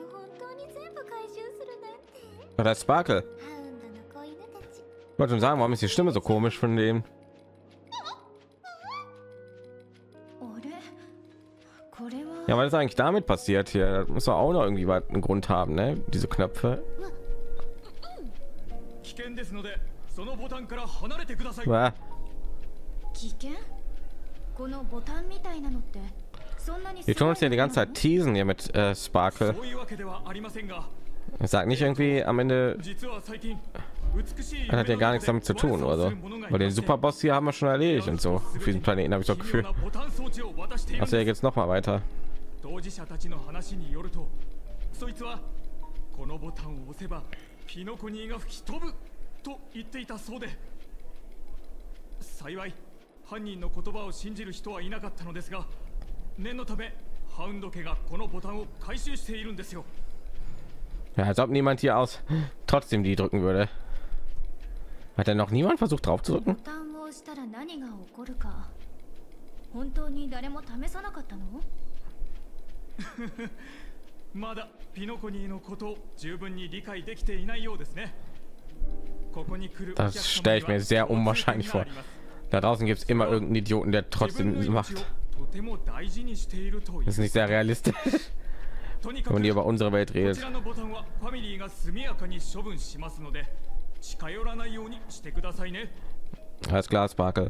Oder Sparkle. Ich wollte schon sagen, warum ist die Stimme so komisch von dem? Ja, was ist eigentlich damit passiert hier? Das muss doch auch noch irgendwie einen Grund haben, ne? Diese Knöpfe. Ja. Die tun uns ja die ganze Zeit teasen hier mit Sparkle. Ich sag nicht irgendwie am Ende hat ja gar nichts damit zu tun, oder? Weil den Superboss hier haben wir schon erledigt und so. Auf diesem Planeten habe ich doch Gefühl. Also hier geht's noch mal weiter.
念のためハウンド家がこのボタンを回収しているんですよ。
Ja, als ob niemand hier aus trotzdem die drücken würde. Hat denn noch niemand versucht drauf zu drücken?
まだピノコニーのことを十分に理解できていないようですね。ここに来る。Das
stelle ich mir sehr unwahrscheinlich vor. Da draußen gibt es immer irgendeinen Idioten, der trotzdem macht. Das ist nicht sehr realistisch, wenn man hier über unsere Welt redet. Alles klar, Sparkle.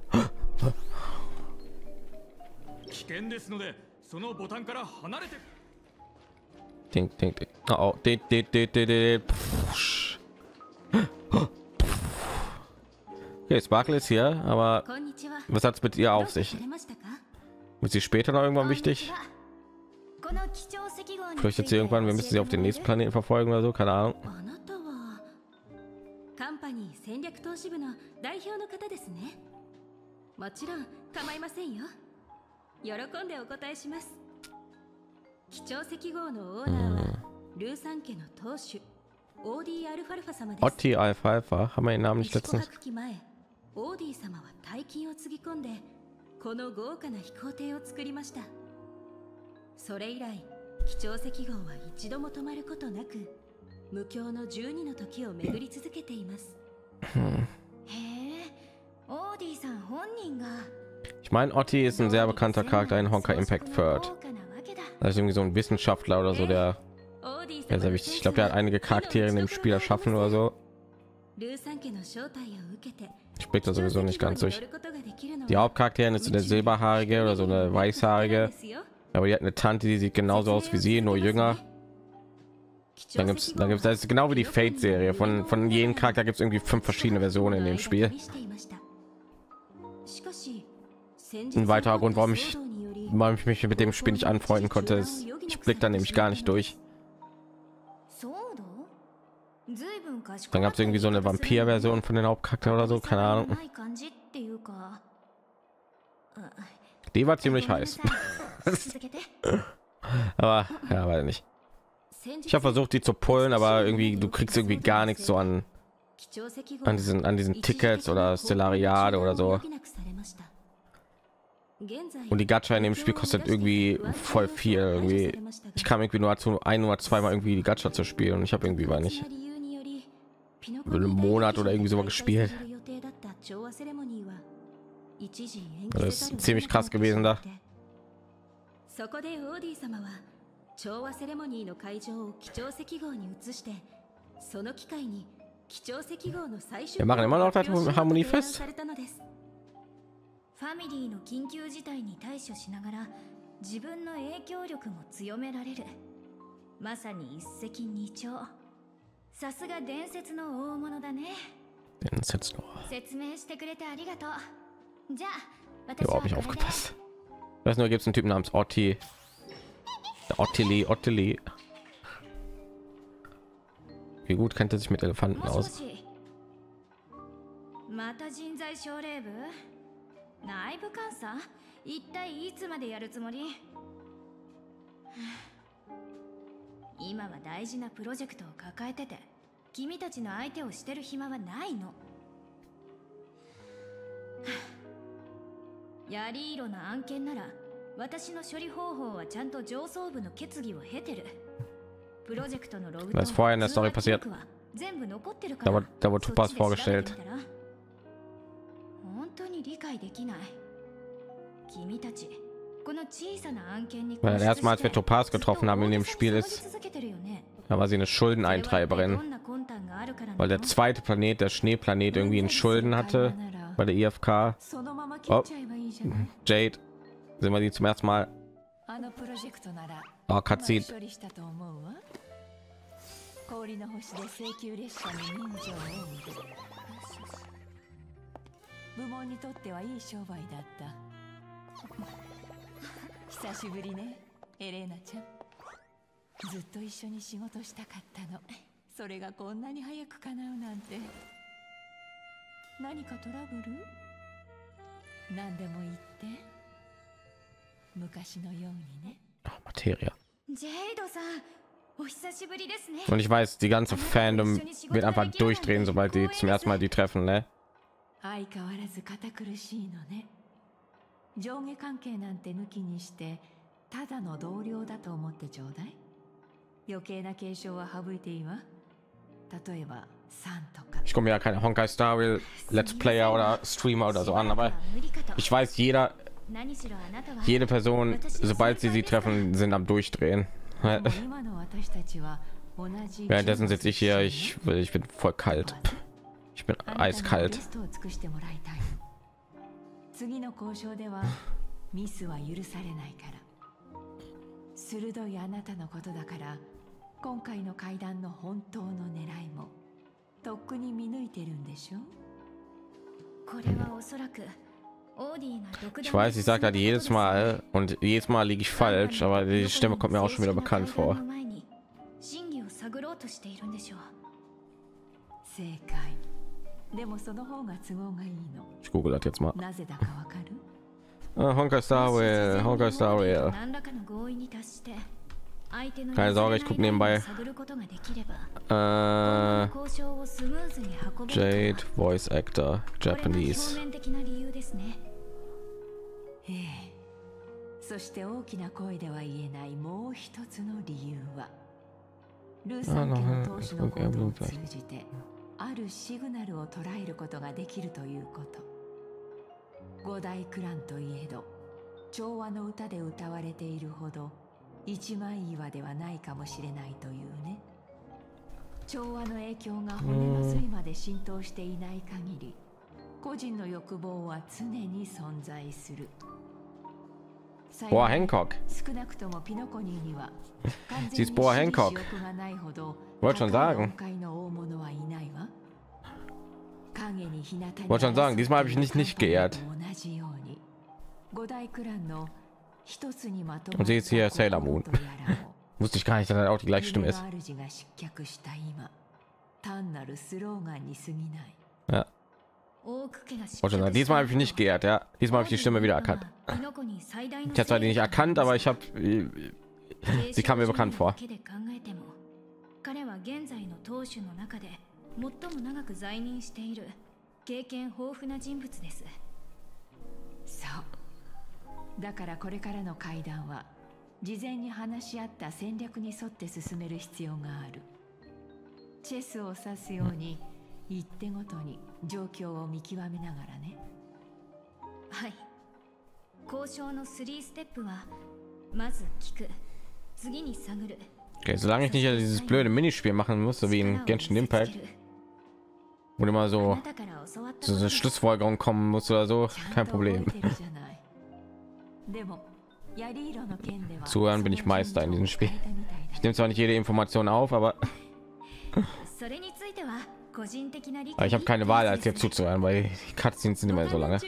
Ding, ding, ding. Oh, okay, Sparkle ist hier, aber was hat es mit ihr auf sich? Wird sie später noch irgendwann wichtig? Flüchtet sie irgendwann, wir müssen sie auf den nächsten Planeten verfolgen oder so, keine Ahnung.
あなたはカンパニー戦略投資部の代表の方ですね。もちろん構いませんよ。喜んでお答えします。機長赤号のオーナーはルーサン家の当主オーディ・アルファルファ様です。
Otti Alfalfa, haben wir den Namen nicht
一宿
letztens?
泊期前、オーディ様は大金をつぎ込んでこの豪華な飛行艇を作りました。それ以来機長赤号は一度も止まることなく無境の12の時を巡り続けています。へえ、オーディさん本人が。
Ich meine, Otti ist ein sehr bekannter Charakter in Honkai Impact Third. Das ist irgendwie so ein Wissenschaftler oder so, der sehr wichtig. Ich glaube, der hat einige Charaktere in dem Spiel erschaffen oder so. Ich blick da sowieso nicht ganz durch. Die Hauptcharakterin ist so der silberhaarige oder so eine weißhaarige, aber die hat eine Tante, die sieht genauso aus wie sie, nur jünger. Dann gibt's das ist genau wie die Fate-Serie. Von jedem Charakter gibt es irgendwie 5 verschiedene Versionen in dem Spiel. Ein weiterer Grund, warum ich mich mit dem Spiel nicht anfreunden konnte, ist, ich blick da nämlich gar nicht durch. Dann gab es irgendwie so eine Vampir-Version von den Hauptcharakter oder so, keine Ahnung. Die war ziemlich heiß. Aber ja, weiß nicht. Ich habe versucht, die zu pullen, aber irgendwie du kriegst irgendwie gar nichts so an diesen Tickets oder Stellariade oder so. Und die Gacha in dem Spiel kostet irgendwie voll viel. Irgendwie, ich kam irgendwie nur zu ein oder zweimal irgendwie die Gacha zu spielen und ich habe irgendwie war nicht über einen Monat oder irgendwie so gespielt. Das ist ziemlich krass gewesen da. Wir machen immer noch das Harmoniefest.
ファミリーの緊急事態に対処しながら自分の影響力も強められる。まさに一石二鳥。さすが伝説の大物だね。説明してくれてありがとう。じゃあ、私はこれで。Jo, hab ich aufgepasst. Ich weiß nur, gibt es einen Typen namens Otti. Ottili. Wie gut kennt er sich mit Elefanten aus? また人材奨励部？内部監査？一体いつまでやるつもり？今は大事なプロジェクトを抱えてて、君たちの相手をしてる暇はないの。ヤリーロの案件なら、私の処理方法はちゃんと上層部の決議を経てる。プロジェクトのログと
Was vorher in der Story passiert?
全部残ってるから。
Da wurde Topaz vorgestellt.
本当に理解できない。君たち、この小さな案件に。
Weil erstmals wir Topaz getroffen haben in dem Spiel ist, da war sie eine Schuldeneintreiberin, weil der zweite Planet, der Schneeplanet, irgendwie in Schulden hatte bei der IFK. Oh, Jade, sehen wir die zum ersten Mal. Oh, Cutscene. 氷の星で請求列車に人情を生む部門にとってはいい商売だった久しぶりねエレーナちゃんずっと一緒に仕事したかったのそれがこんなに早く叶うなんて何かトラブル何でも言って昔のようにねMateriaジェイドさんUnd ich weiß, die ganze Fandom wird einfach durchdrehen, sobald die zum ersten Mal die treffen, ne? Ich komme ja keine Honkai Star Rail Let's Player oder Streamer oder so an, aber ich weiß, jede Person, sobald sie treffen, sind am Durchdrehen. Währenddessen sitze ich hier, ich bin voll kalt. Ich bin eiskalt. Ich weiß, ich sage das jedes Mal und jedes Mal liege ich falsch, aber die Stimme kommt mir auch schon wieder bekannt vor.
正解。でもその方が都合がいいの。
Ich google das jetzt mal.
なぜだかわかる？
Honkai Star Rail, Honkai Star Rail. Keine Sorge, ich gucke nebenbei. Jade, Voice Actor, Japanese.
そして大きな声では言えないもう一つの理由は、ルーさん家の当主の行動を通じてあるシグナルを捉えることができるということ。五大クランといえど、調和の歌で歌われているほど一枚岩ではないかもしれないというね。調和の影響が骨の髄まで浸透していない限り、個人の欲望は常に存在する。
Boah, Hancock. Sie ist Boah Hancock. Wollte schon sagen. Wollte schon sagen, diesmal habe ich nicht geehrt. Und sie ist hier Sailor Moon. Wusste ich gar nicht, dass er auch die gleiche Stimme ist. Ja. Diesmal habe ich nicht geehrt, ja. Diesmal habe ich die Stimme wieder erkannt. Ich habe zwar die nicht erkannt, aber ich habe... Sie kam mir bekannt vor.
だからこれからの会談は事前に話し合った戦略に沿って進める必要がある。チェスを指すように一手ごとに状況を見極めながらね。
はい。交渉の3ステップはまず聞く、次に探る。
Okay, solange ich nicht dieses blöde Minispiel machen muss, so wie in Genshin Impact, wo immer so eine Schlussfolgerung kommen muss oder so, kein Problem. Zuhören bin ich Meister in diesem Spiel. Ich nehme zwar nicht jede Information auf, aber ich habe keine Wahl, als jetzt zuzuhören, weil die Cutscenes sind immer so lange.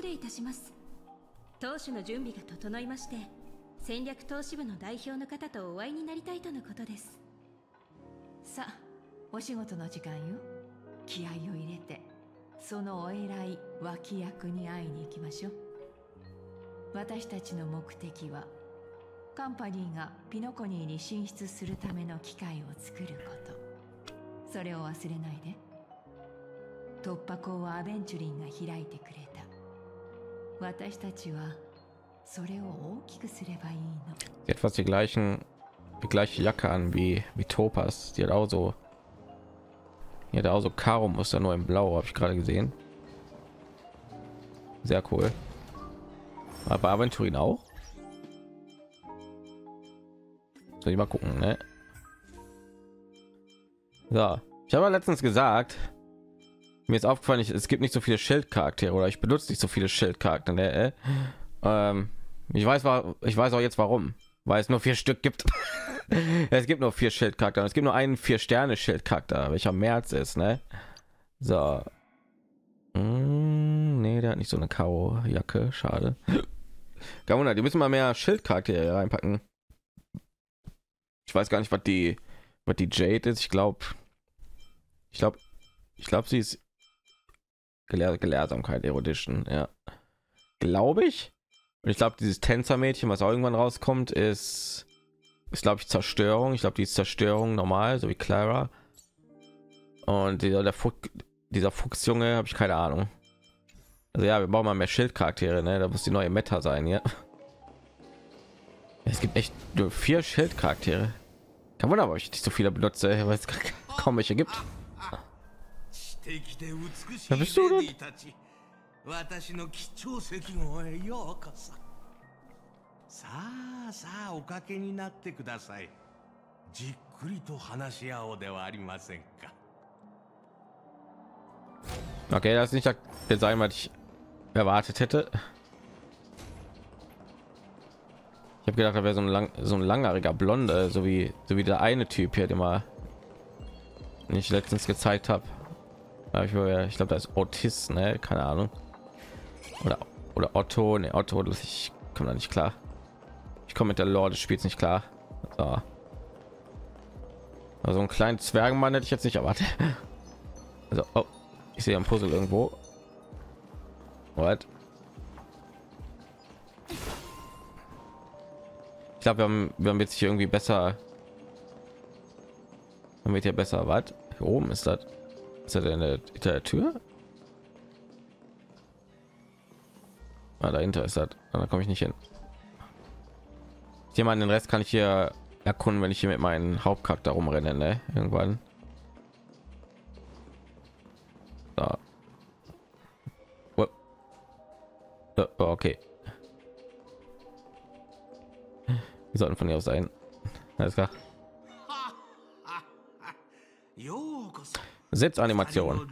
戦略投資部の代表の方とお会いになりたいとのことです。
さあ、お仕事の時間よ。気合を入れて、そのお偉い脇役に会いに行きましょう。私たちの目的は、カンパニーがピノコニーに進出するための機会を作ること。それを忘れないで。突破口はアベンチュリンが開いてくれた。私たちは Sie
hat fast die gleiche Jacke an wie Topaz. Die hat auch so, Karo-Muster, nur in Blau, habe ich gerade gesehen. Sehr cool. Aber Aventurin auch. Soll ich mal gucken, ne? So, ich habe letztens gesagt, mir ist aufgefallen, es gibt nicht so viele Schildcharaktere oder ich benutze nicht so viele Schildcharaktere. Ne? Ich weiß auch jetzt warum, weil es nur 4 Stück gibt. Es gibt nur 4 Schildcharakter. Es gibt nur einen 4-Sterne-Schildcharakter, welcher März ist, ne? So. Nee, der hat nicht so eine Karo-Jacke. Schade. Gamuna, die müssen mal mehr Schildcharaktere reinpacken. Ich weiß gar nicht, was die Jade ist. Ich glaube, sie ist Gelehrsamkeit, Erudition, ja. Glaube ich. Und ich glaube, dieses Tänzermädchen, was auch irgendwann rauskommt, ist glaube ich Zerstörung. Ich glaube, die ist Zerstörung normal, so wie Clara. Und dieser Fuchsjunge habe ich keine Ahnung. Also ja, wir brauchen mal mehr Schildcharaktere, ne? Da muss die neue Meta sein, ja. Es gibt echt nur 4 Schildcharaktere. Kein Wunder, warum ich nicht so viele benutze, weil es kaum welche gibt. Da bist du denn?
私の貴重石号へようこそ。さあさあおかけになってください。じっくりと話し合おうではありませんか。
Okay, das ist nicht der Design, was ich erwartet hätte. Ich habe gedacht, da wäre so ein langhaariger Blonde, so wie der eine Typ hier, den ich letztens gezeigt habe. Ich glaube, da ist Autist, ne? Keine Ahnung. Oder Otto, ne, Otto, ich komme da nicht klar. Ich komme mit der Lore des Spiels nicht klar. So. Also einen kleinen Zwergenmann hätte ich jetzt nicht erwartet. Also, oh, ich sehe ein Puzzle irgendwo. What? Ich glaube, wir haben jetzt hier irgendwie besser. Man wird ja besser. Was? Hier oben ist das. Ist das hinter der Tür? Ah, dahinter ist das. Da komme ich nicht hin. Jemand den Rest kann ich hier erkunden, wenn ich hier mit meinem Hauptcharakter rumrenne, ne? Irgendwann. Da. Okay. Wir sollten von hier aus sein. Alles klar. Sitzanimation.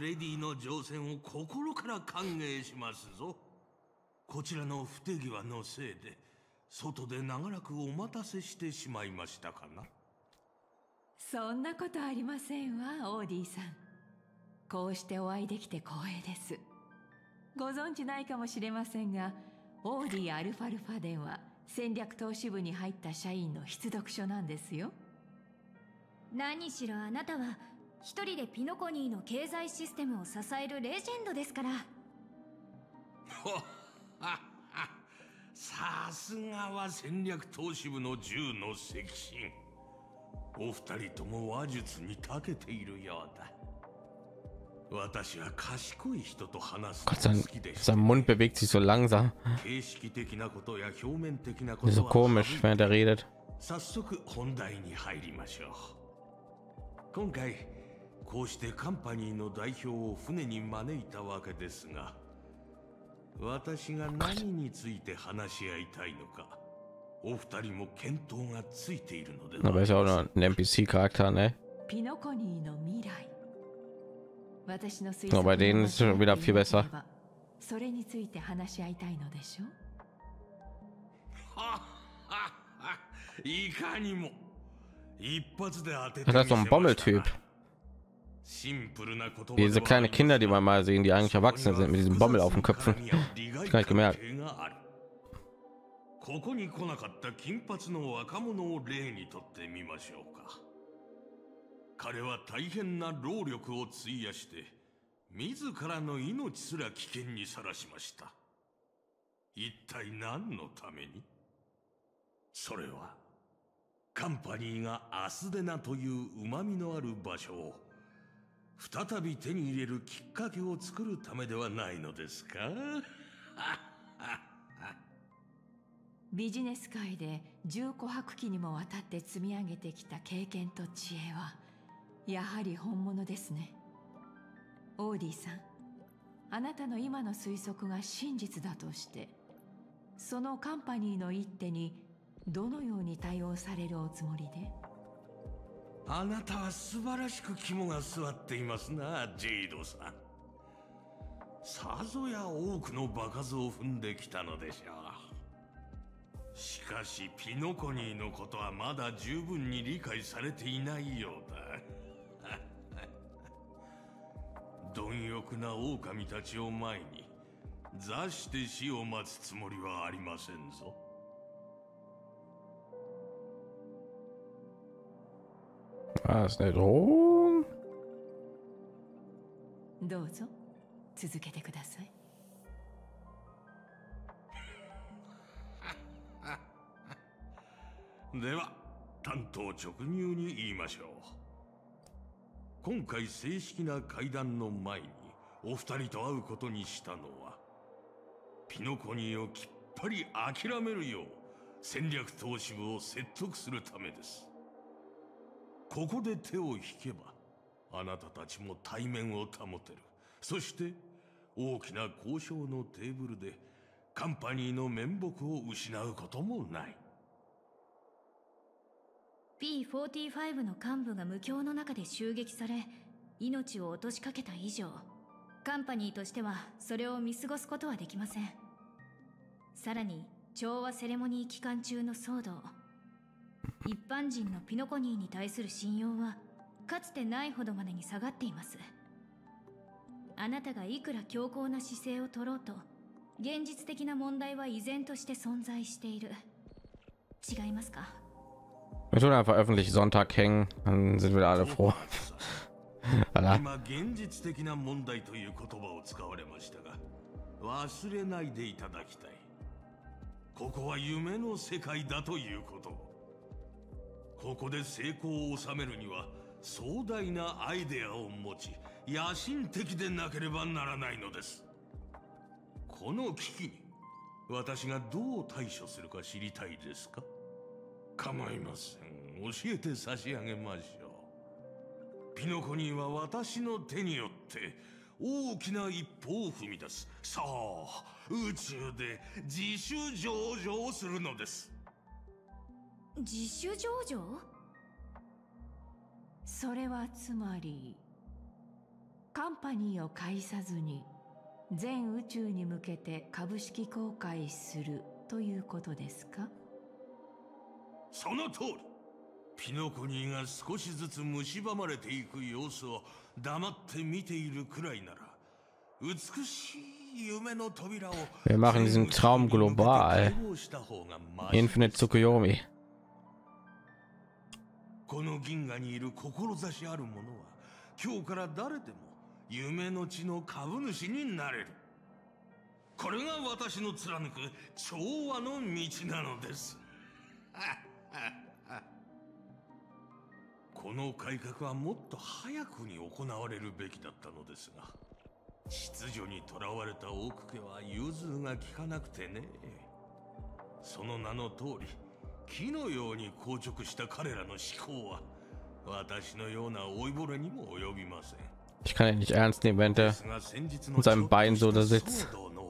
こちらの不手際のせいで外で長らくお待たせしてしまいましたかな。
そんなことありませんわ、オーディさん。こうしてお会いできて光栄です。ご存知ないかもしれませんが、オーディアルファルファ伝は戦略投資部に入った社員の必読書なんですよ。
何しろあなたは一人でピノコニーの経済システムを支えるレジェンドですから。
さすがは戦略投資部の10の赤心。お二人とも話術に長けているようだ。私は賢い人と話すのが好きでした。
Sein Mund bewegt sich so langsam.
形式的なことや表面的なこ
So
とは
komisch, während er redet.
早速本題に入りましょう。今回こうしてカンパニーの代表を船に招いたわけですが、私が何について話し合いたいのか、お二人も見当がついているので。
Aber ist auch noch ein NPC-Charakter, ne?
ピノコニーの未来。私の推
Aber bei denen ist es schon wieder viel besser.
それについて話し合いたいのでしょ。
いかにも一発で当てて
Das ist so ein Bommeltyp. Diese kleine Kinder, die man mal sehen, die eigentlich Erwachsene sind, mit diesem Bommel auf den Köpfen. Ich gar nicht gemerkt.
ここに来なかった金髪の若者を例にとってみましょうか。彼は大変な労力を費やして自らの命すら危険にさらしました。一体何のために？それはカンパニーがアスデナという旨味のある場所を再び手に入れるきっかけを作るためではないのですか？
ビジネス界で10個白期にもわたって積み上げてきた経験と知恵はやはり本物ですね。オーディさん、あなたの今の推測が真実だとして、そのカンパニーの一手にどのように対応されるおつもりで？
あなたは素晴らしく肝が据わっていますな、ジェイドさん。さぞや多くの場数を踏んできたのでしょう。しかしピノコニーのことはまだ十分に理解されていないようだ。貪欲な狼たちを前に座して死を待つつもりはありませんぞ。
Was eine Drohung?
どうぞ続けてください。
では単刀直入に言いましょう。今回正式な会談の前にお二人と会うことにしたのは、ピノコニーをきっぱり諦めるよう戦略投資部を説得するためです。ここで手を引けばあなたたちも対面を保てる。そして大きな交渉のテーブルでカンパニーの面目を失うこともない。
P45 の幹部が無境の中で襲撃され命を落としかけた以上、カンパニーとしてはそれを見過ごすことはできません。さらに調和セレモニー期間中の騒動、一般人のピノコニーに対する信用はかつてないほどまでに下がっています。あなたがいくら強硬な姿勢を取ろうと、 現実的な問題は依然として存在している。違いますか？
Wir tun einfach öffentlich Sonntag hängen, dann sind wir alle froh.
今現実的な問題という言葉を使われましたが、忘れないでいただきたい。ここは夢の世界だということ。ここで成功を収めるには壮大なアイデアを持ち、野心的でなければならないのです。この危機に私がどう対処するか知りたいですか？構いません。教えて差し上げましょう。ピノコニーは私の手によって大きな一歩を踏み出す。さあ、宇宙で自主上場するのです。
自主上場？
それはつまりカンパニーを介さずに全宇宙に向けて株式公開するということですか？
その通り。ピノコニーが少しずつ蝕まれていく様子を黙って見ているくらいなら、美しい夢の扉を
Wir machen diesen Traum global. Infinite Tsukuyomi.
この銀河にいる志ある者は今日から誰でも夢の地の株主になれる。これが私の貫く調和の道なのです。この改革はもっと早くに行われるべきだったのですが、秩序にとらわれた奥家は融通が利かなくてね。その名の通り、木のように硬直した彼らの思考は私のような老いぼれにも及びません。
Ich kann ihn nicht ernst nehmen, wenn der mit seinem Bein so da sitzt.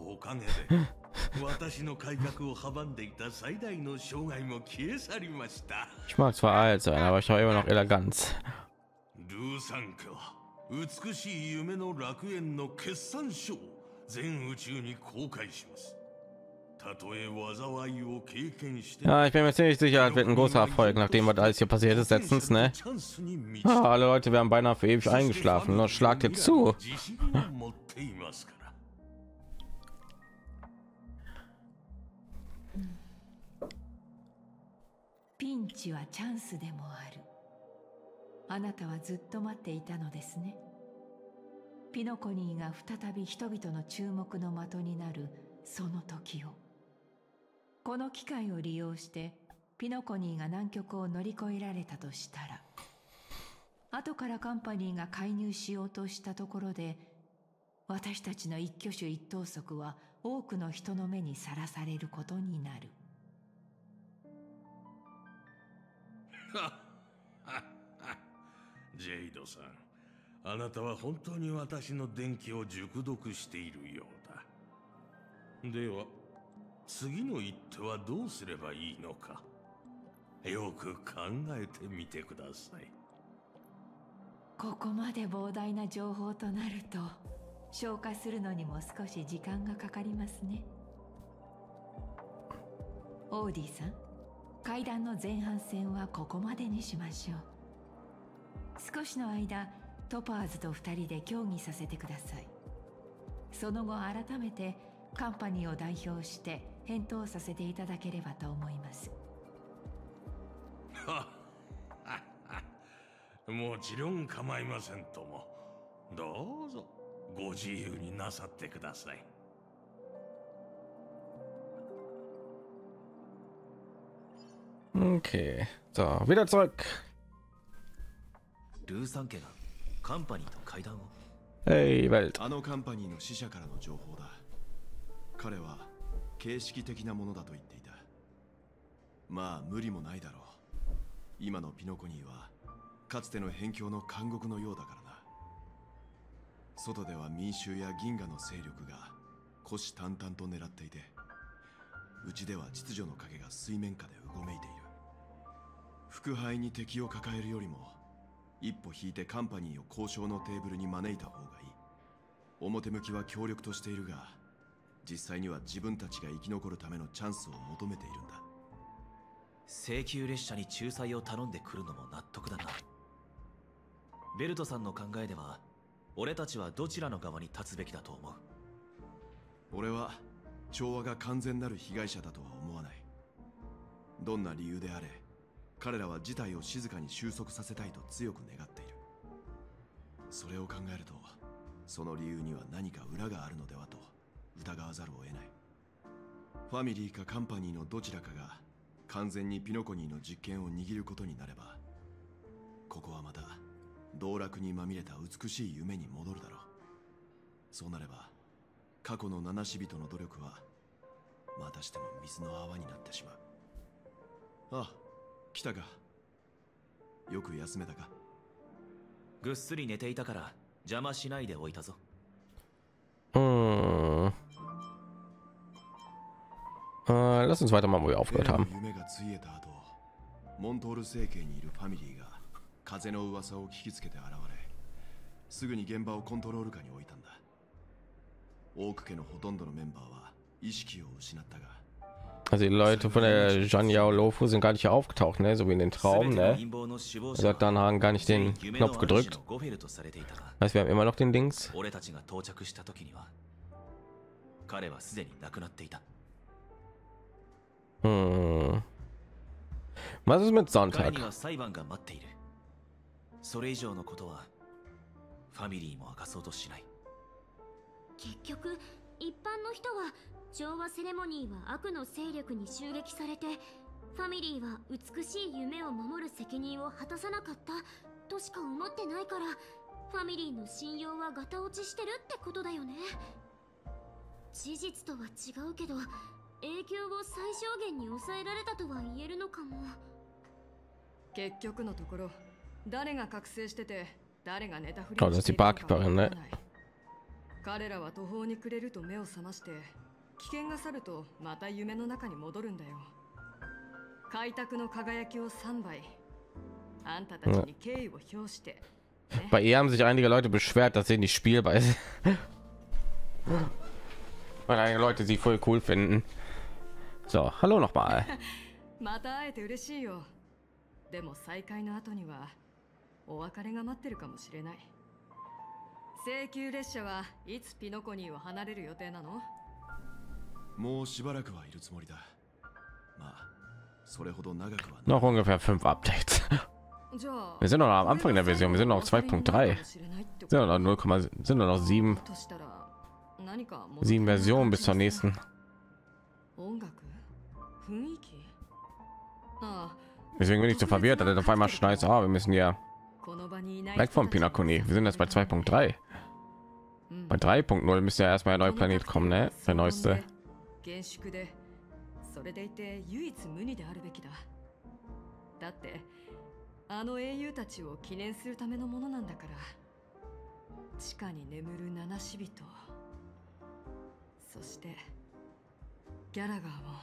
私の改革を阻んでいた最大の障害も消え去りました。
Ich mag zwar alt sein, aber ich habe immer noch Eleganz.
ルーサン家は美しい夢の楽園の決算書を全宇宙に公開します。たとえ災いを経験して、
Ja, ich bin mir ziemlich sicher, es wird ein großer Erfolg, nachdem was alles hier passiert ist letztens, ne? Alle Leute werden beinahe für ewig eingeschlafen. Nur schlagt jetzt zu.
ピンチはチャンスでもある。あなたはずっと待っていたのですね。ピノコニーが再び人々の注目の的になるその時を。この機会を利用してピノコニーが難局を乗り越えられたとしたら、後からカンパニーが介入しようとしたところで、私たちの一挙手一投足は多くの人の目にさらされることになる。
ジェイドさん、あなたは本当に私の伝記を熟読しているようだ。では次の一手はどうすればいいのか、よく考えてみてください。
ここまで膨大な情報となると消化するのにも少し時間がかかりますね。オーディさん、会談の前半戦はここまでにしましょう。少しの間トパーズと2人で協議させてください。その後改めてカンパニーを代表して返答させていただければと思います。
もちろん構いませんとも。どうぞご自由になさってください。
Okay, so, wieder zurück.
ルーサン家がカンパニーと会談を。
Hey, Welt.
あのカンパニーの使者からの情報だ。彼は形式的なものだと言っていた。まあ無理もないだろう。今のピノコニーはかつての辺境の監獄のようだからな。外では民衆や銀河の勢力が虎視眈々と狙っていて、うちでは秩序の影が水面下でうごめいている。腹背に敵を抱えるよりも一歩引いてカンパニーを交渉のテーブルに招いた方がいい。表向きは協力としているが、実際には自分たちが生き残るためのチャンスを求めているんだ。
請求列車に仲裁を頼んでくるのも納得だな。ベルトさんの考えでは俺たちはどちらの側に立つべきだと思う？
俺は調和が完全なる被害者だとは思わない。どんな理由であれ、彼らは事態を静かに収束させたいと強く願っている。それを考えると、その理由には何か裏があるのではと疑わざるを得ない。ファミリーかカンパニーのどちらかが完全にピノコニーの実権を握ることになれば、ここはまた道楽にまみれた美しい夢に戻るだろう。そうなれば過去の七死人の努力はまたしても水の泡になってしまう。あ、来たか。よく休めたか。
ぐっすり寝ていたから邪魔しないでおいたぞ。
Lass uns weitermachen, wo wir aufgehört haben.
夢がついえた後、モントール政権にいるファミリーが風の噂を聞きつけて現れ、すぐに現場をコントロール下に置いたんだ。オーク家のほとんどのメンバーは意識を失ったが、
Also die Leute von der Zhan Yao Lofu sind gar nicht hier aufgetaucht, ne? So wie in den Traum, ne? Also hat dann Hagen gar nicht den Knopf gedrückt. Heißt, wir haben immer noch den Dings. Was ist mit Sonntag?
それ以上のことはファミリーも明かそうとしない。
結局一般の人は調和セレモニーは悪の勢力に襲撃されて、ファミリーは美しい夢を守る責任を果たさなかったとしか思ってないから、ファミリーの信用はガタ落ちしてるってことだよね。事実とは違うけど、影響を最小限に抑えられたとは言えるのかも。
結局のところ、誰が覚醒してて誰が寝たふり
Oh, das ist die Barkeeperin, ne?
彼らは途方に暮れると目を覚まして、危険が去るとまた夢の中に戻るんだよ。開拓の輝きを3倍、あんたたちに敬意を表して、ね。
Bei ihr haben sich einige Leute beschwert, dass sie nicht spielbar ist. Weil einige Leute sie voll cool finden. So, hallo nochmal.
また会えて嬉しいよ。でも再会の後にはお別れが待ってるかもしれない。請求列車はいつピノコニーを離れる予定なの？
もうしばらくはいるつもりだ。まあ、それほど長くは。
Noch ungefähr 5 Updates. Wir sind noch am Anfang der Version, wir sind noch 2.3. Sind noch 0, sind noch 7 Versionen bis zur nächsten. Deswegen bin ich so verwirrt, dass auf einmal schneit, wir müssen ja weg vom Pinakoni. Wir sind jetzt bei 2.3. Bei 3.0 müsste ja erstmal ein neuer Planet kommen, ne? Der neueste.
それでいて唯一無二であるべきだ。だってあの英雄たちを記念するためのものなんだから。地下に眠る七死人、そしてギャラガーも。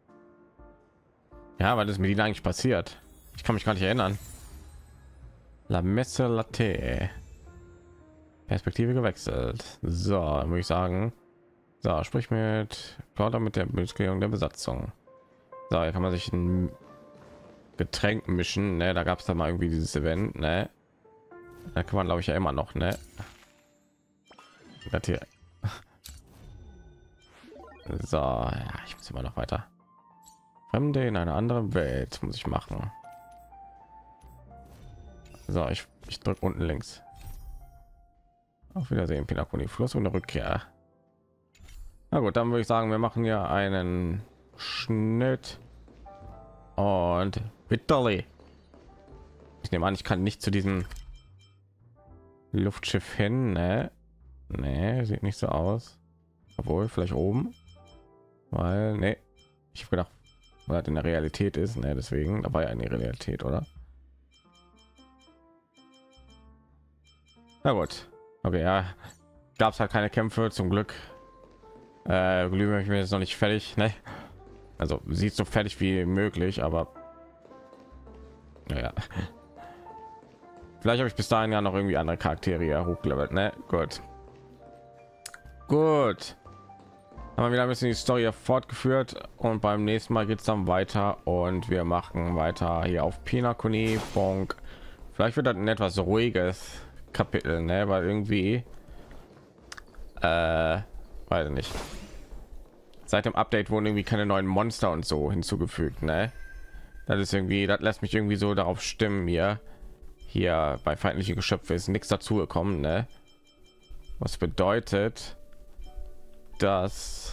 Ja, was ist mit ihnen eigentlich passiert? Ich kann mich gar nicht erinnern. La Messe Latte. Perspektive gewechselt. So, dann würde ich sagen. So, sprich mit Plauder mit der Mitgliederung der Besatzung. So, hier kann man sich ein Getränk mischen. Ne? Da gab es da mal irgendwie dieses Event. Ne? Da kann man, glaube ich, ja immer noch. Ne? Das hier. So, ja, ich muss immer noch weiter. Fremde in einer anderen Welt muss ich machen. So, ich drücke unten links. Auf Wiedersehen, Pinakoni, Fluss und eine Rückkehr. Na gut, dann würde ich sagen, wir machen ja einen Schnitt und Vitali. Ich nehme an, ich kann nicht zu diesem Luftschiff hin, ne? Nee, sieht nicht so aus. Obwohl, vielleicht oben, weil, ne, ich habe gedacht, weil in der Realität ist, ne, deswegen dabei eine Realität, oder? Na gut, okay, ja, gab es halt keine Kämpfe zum Glück. Glühwürmchen bin jetzt noch nicht fertig, ne? Also sieht so fertig wie möglich, aber naja, vielleicht habe ich bis dahin ja noch irgendwie andere Charaktere ja hochgelevelt, ne? Gut, gut. Haben wir wieder ein bisschen die Story fortgeführt und beim nächsten Mal geht es dann weiter und wir machen weiter hier auf Pinakoni. Vielleicht wird das ein etwas ruhiges Kapitel, ne? Weil irgendwie weiß ich nicht, seit dem Update wurden irgendwie keine neuen Monster und so hinzugefügt, ne? Das ist irgendwie, das lässt mich irgendwie so darauf stimmen, hier bei feindlichen Geschöpfe ist nichts dazu gekommen, ne? Was bedeutet, dass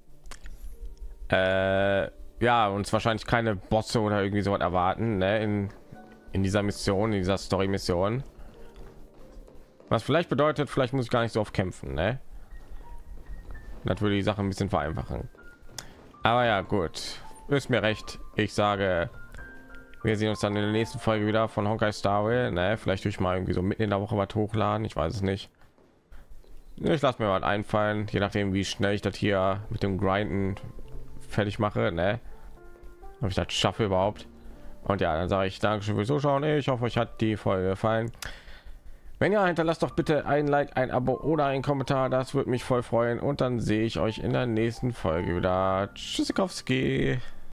ja, uns wahrscheinlich keine Bosse oder irgendwie so was erwarten, ne? In dieser Mission, in dieser Story-Mission. Was vielleicht bedeutet, vielleicht muss ich gar nicht so oft kämpfen, ne? Das würde die Sache ein bisschen vereinfachen. Aber ja, gut. Ist mir recht. Ich sage, wir sehen uns dann in der nächsten Folge wieder von Honkai Star Rail, ne? Vielleicht durch mal irgendwie so mitten in der Woche was hochladen. Ich weiß es nicht. Ich lasse mir was einfallen, je nachdem, wie schnell ich das hier mit dem Grinden fertig mache, ne? Ob ich das schaffe überhaupt. Und ja, dann sage ich Dankeschön fürs Zuschauen. Ich hoffe, euch hat die Folge gefallen. Wenn ja, hinterlasst doch bitte ein Like, ein Abo oder einen Kommentar. Das würde mich voll freuen. Und dann sehe ich euch in der nächsten Folge wieder. Tschüssikowski.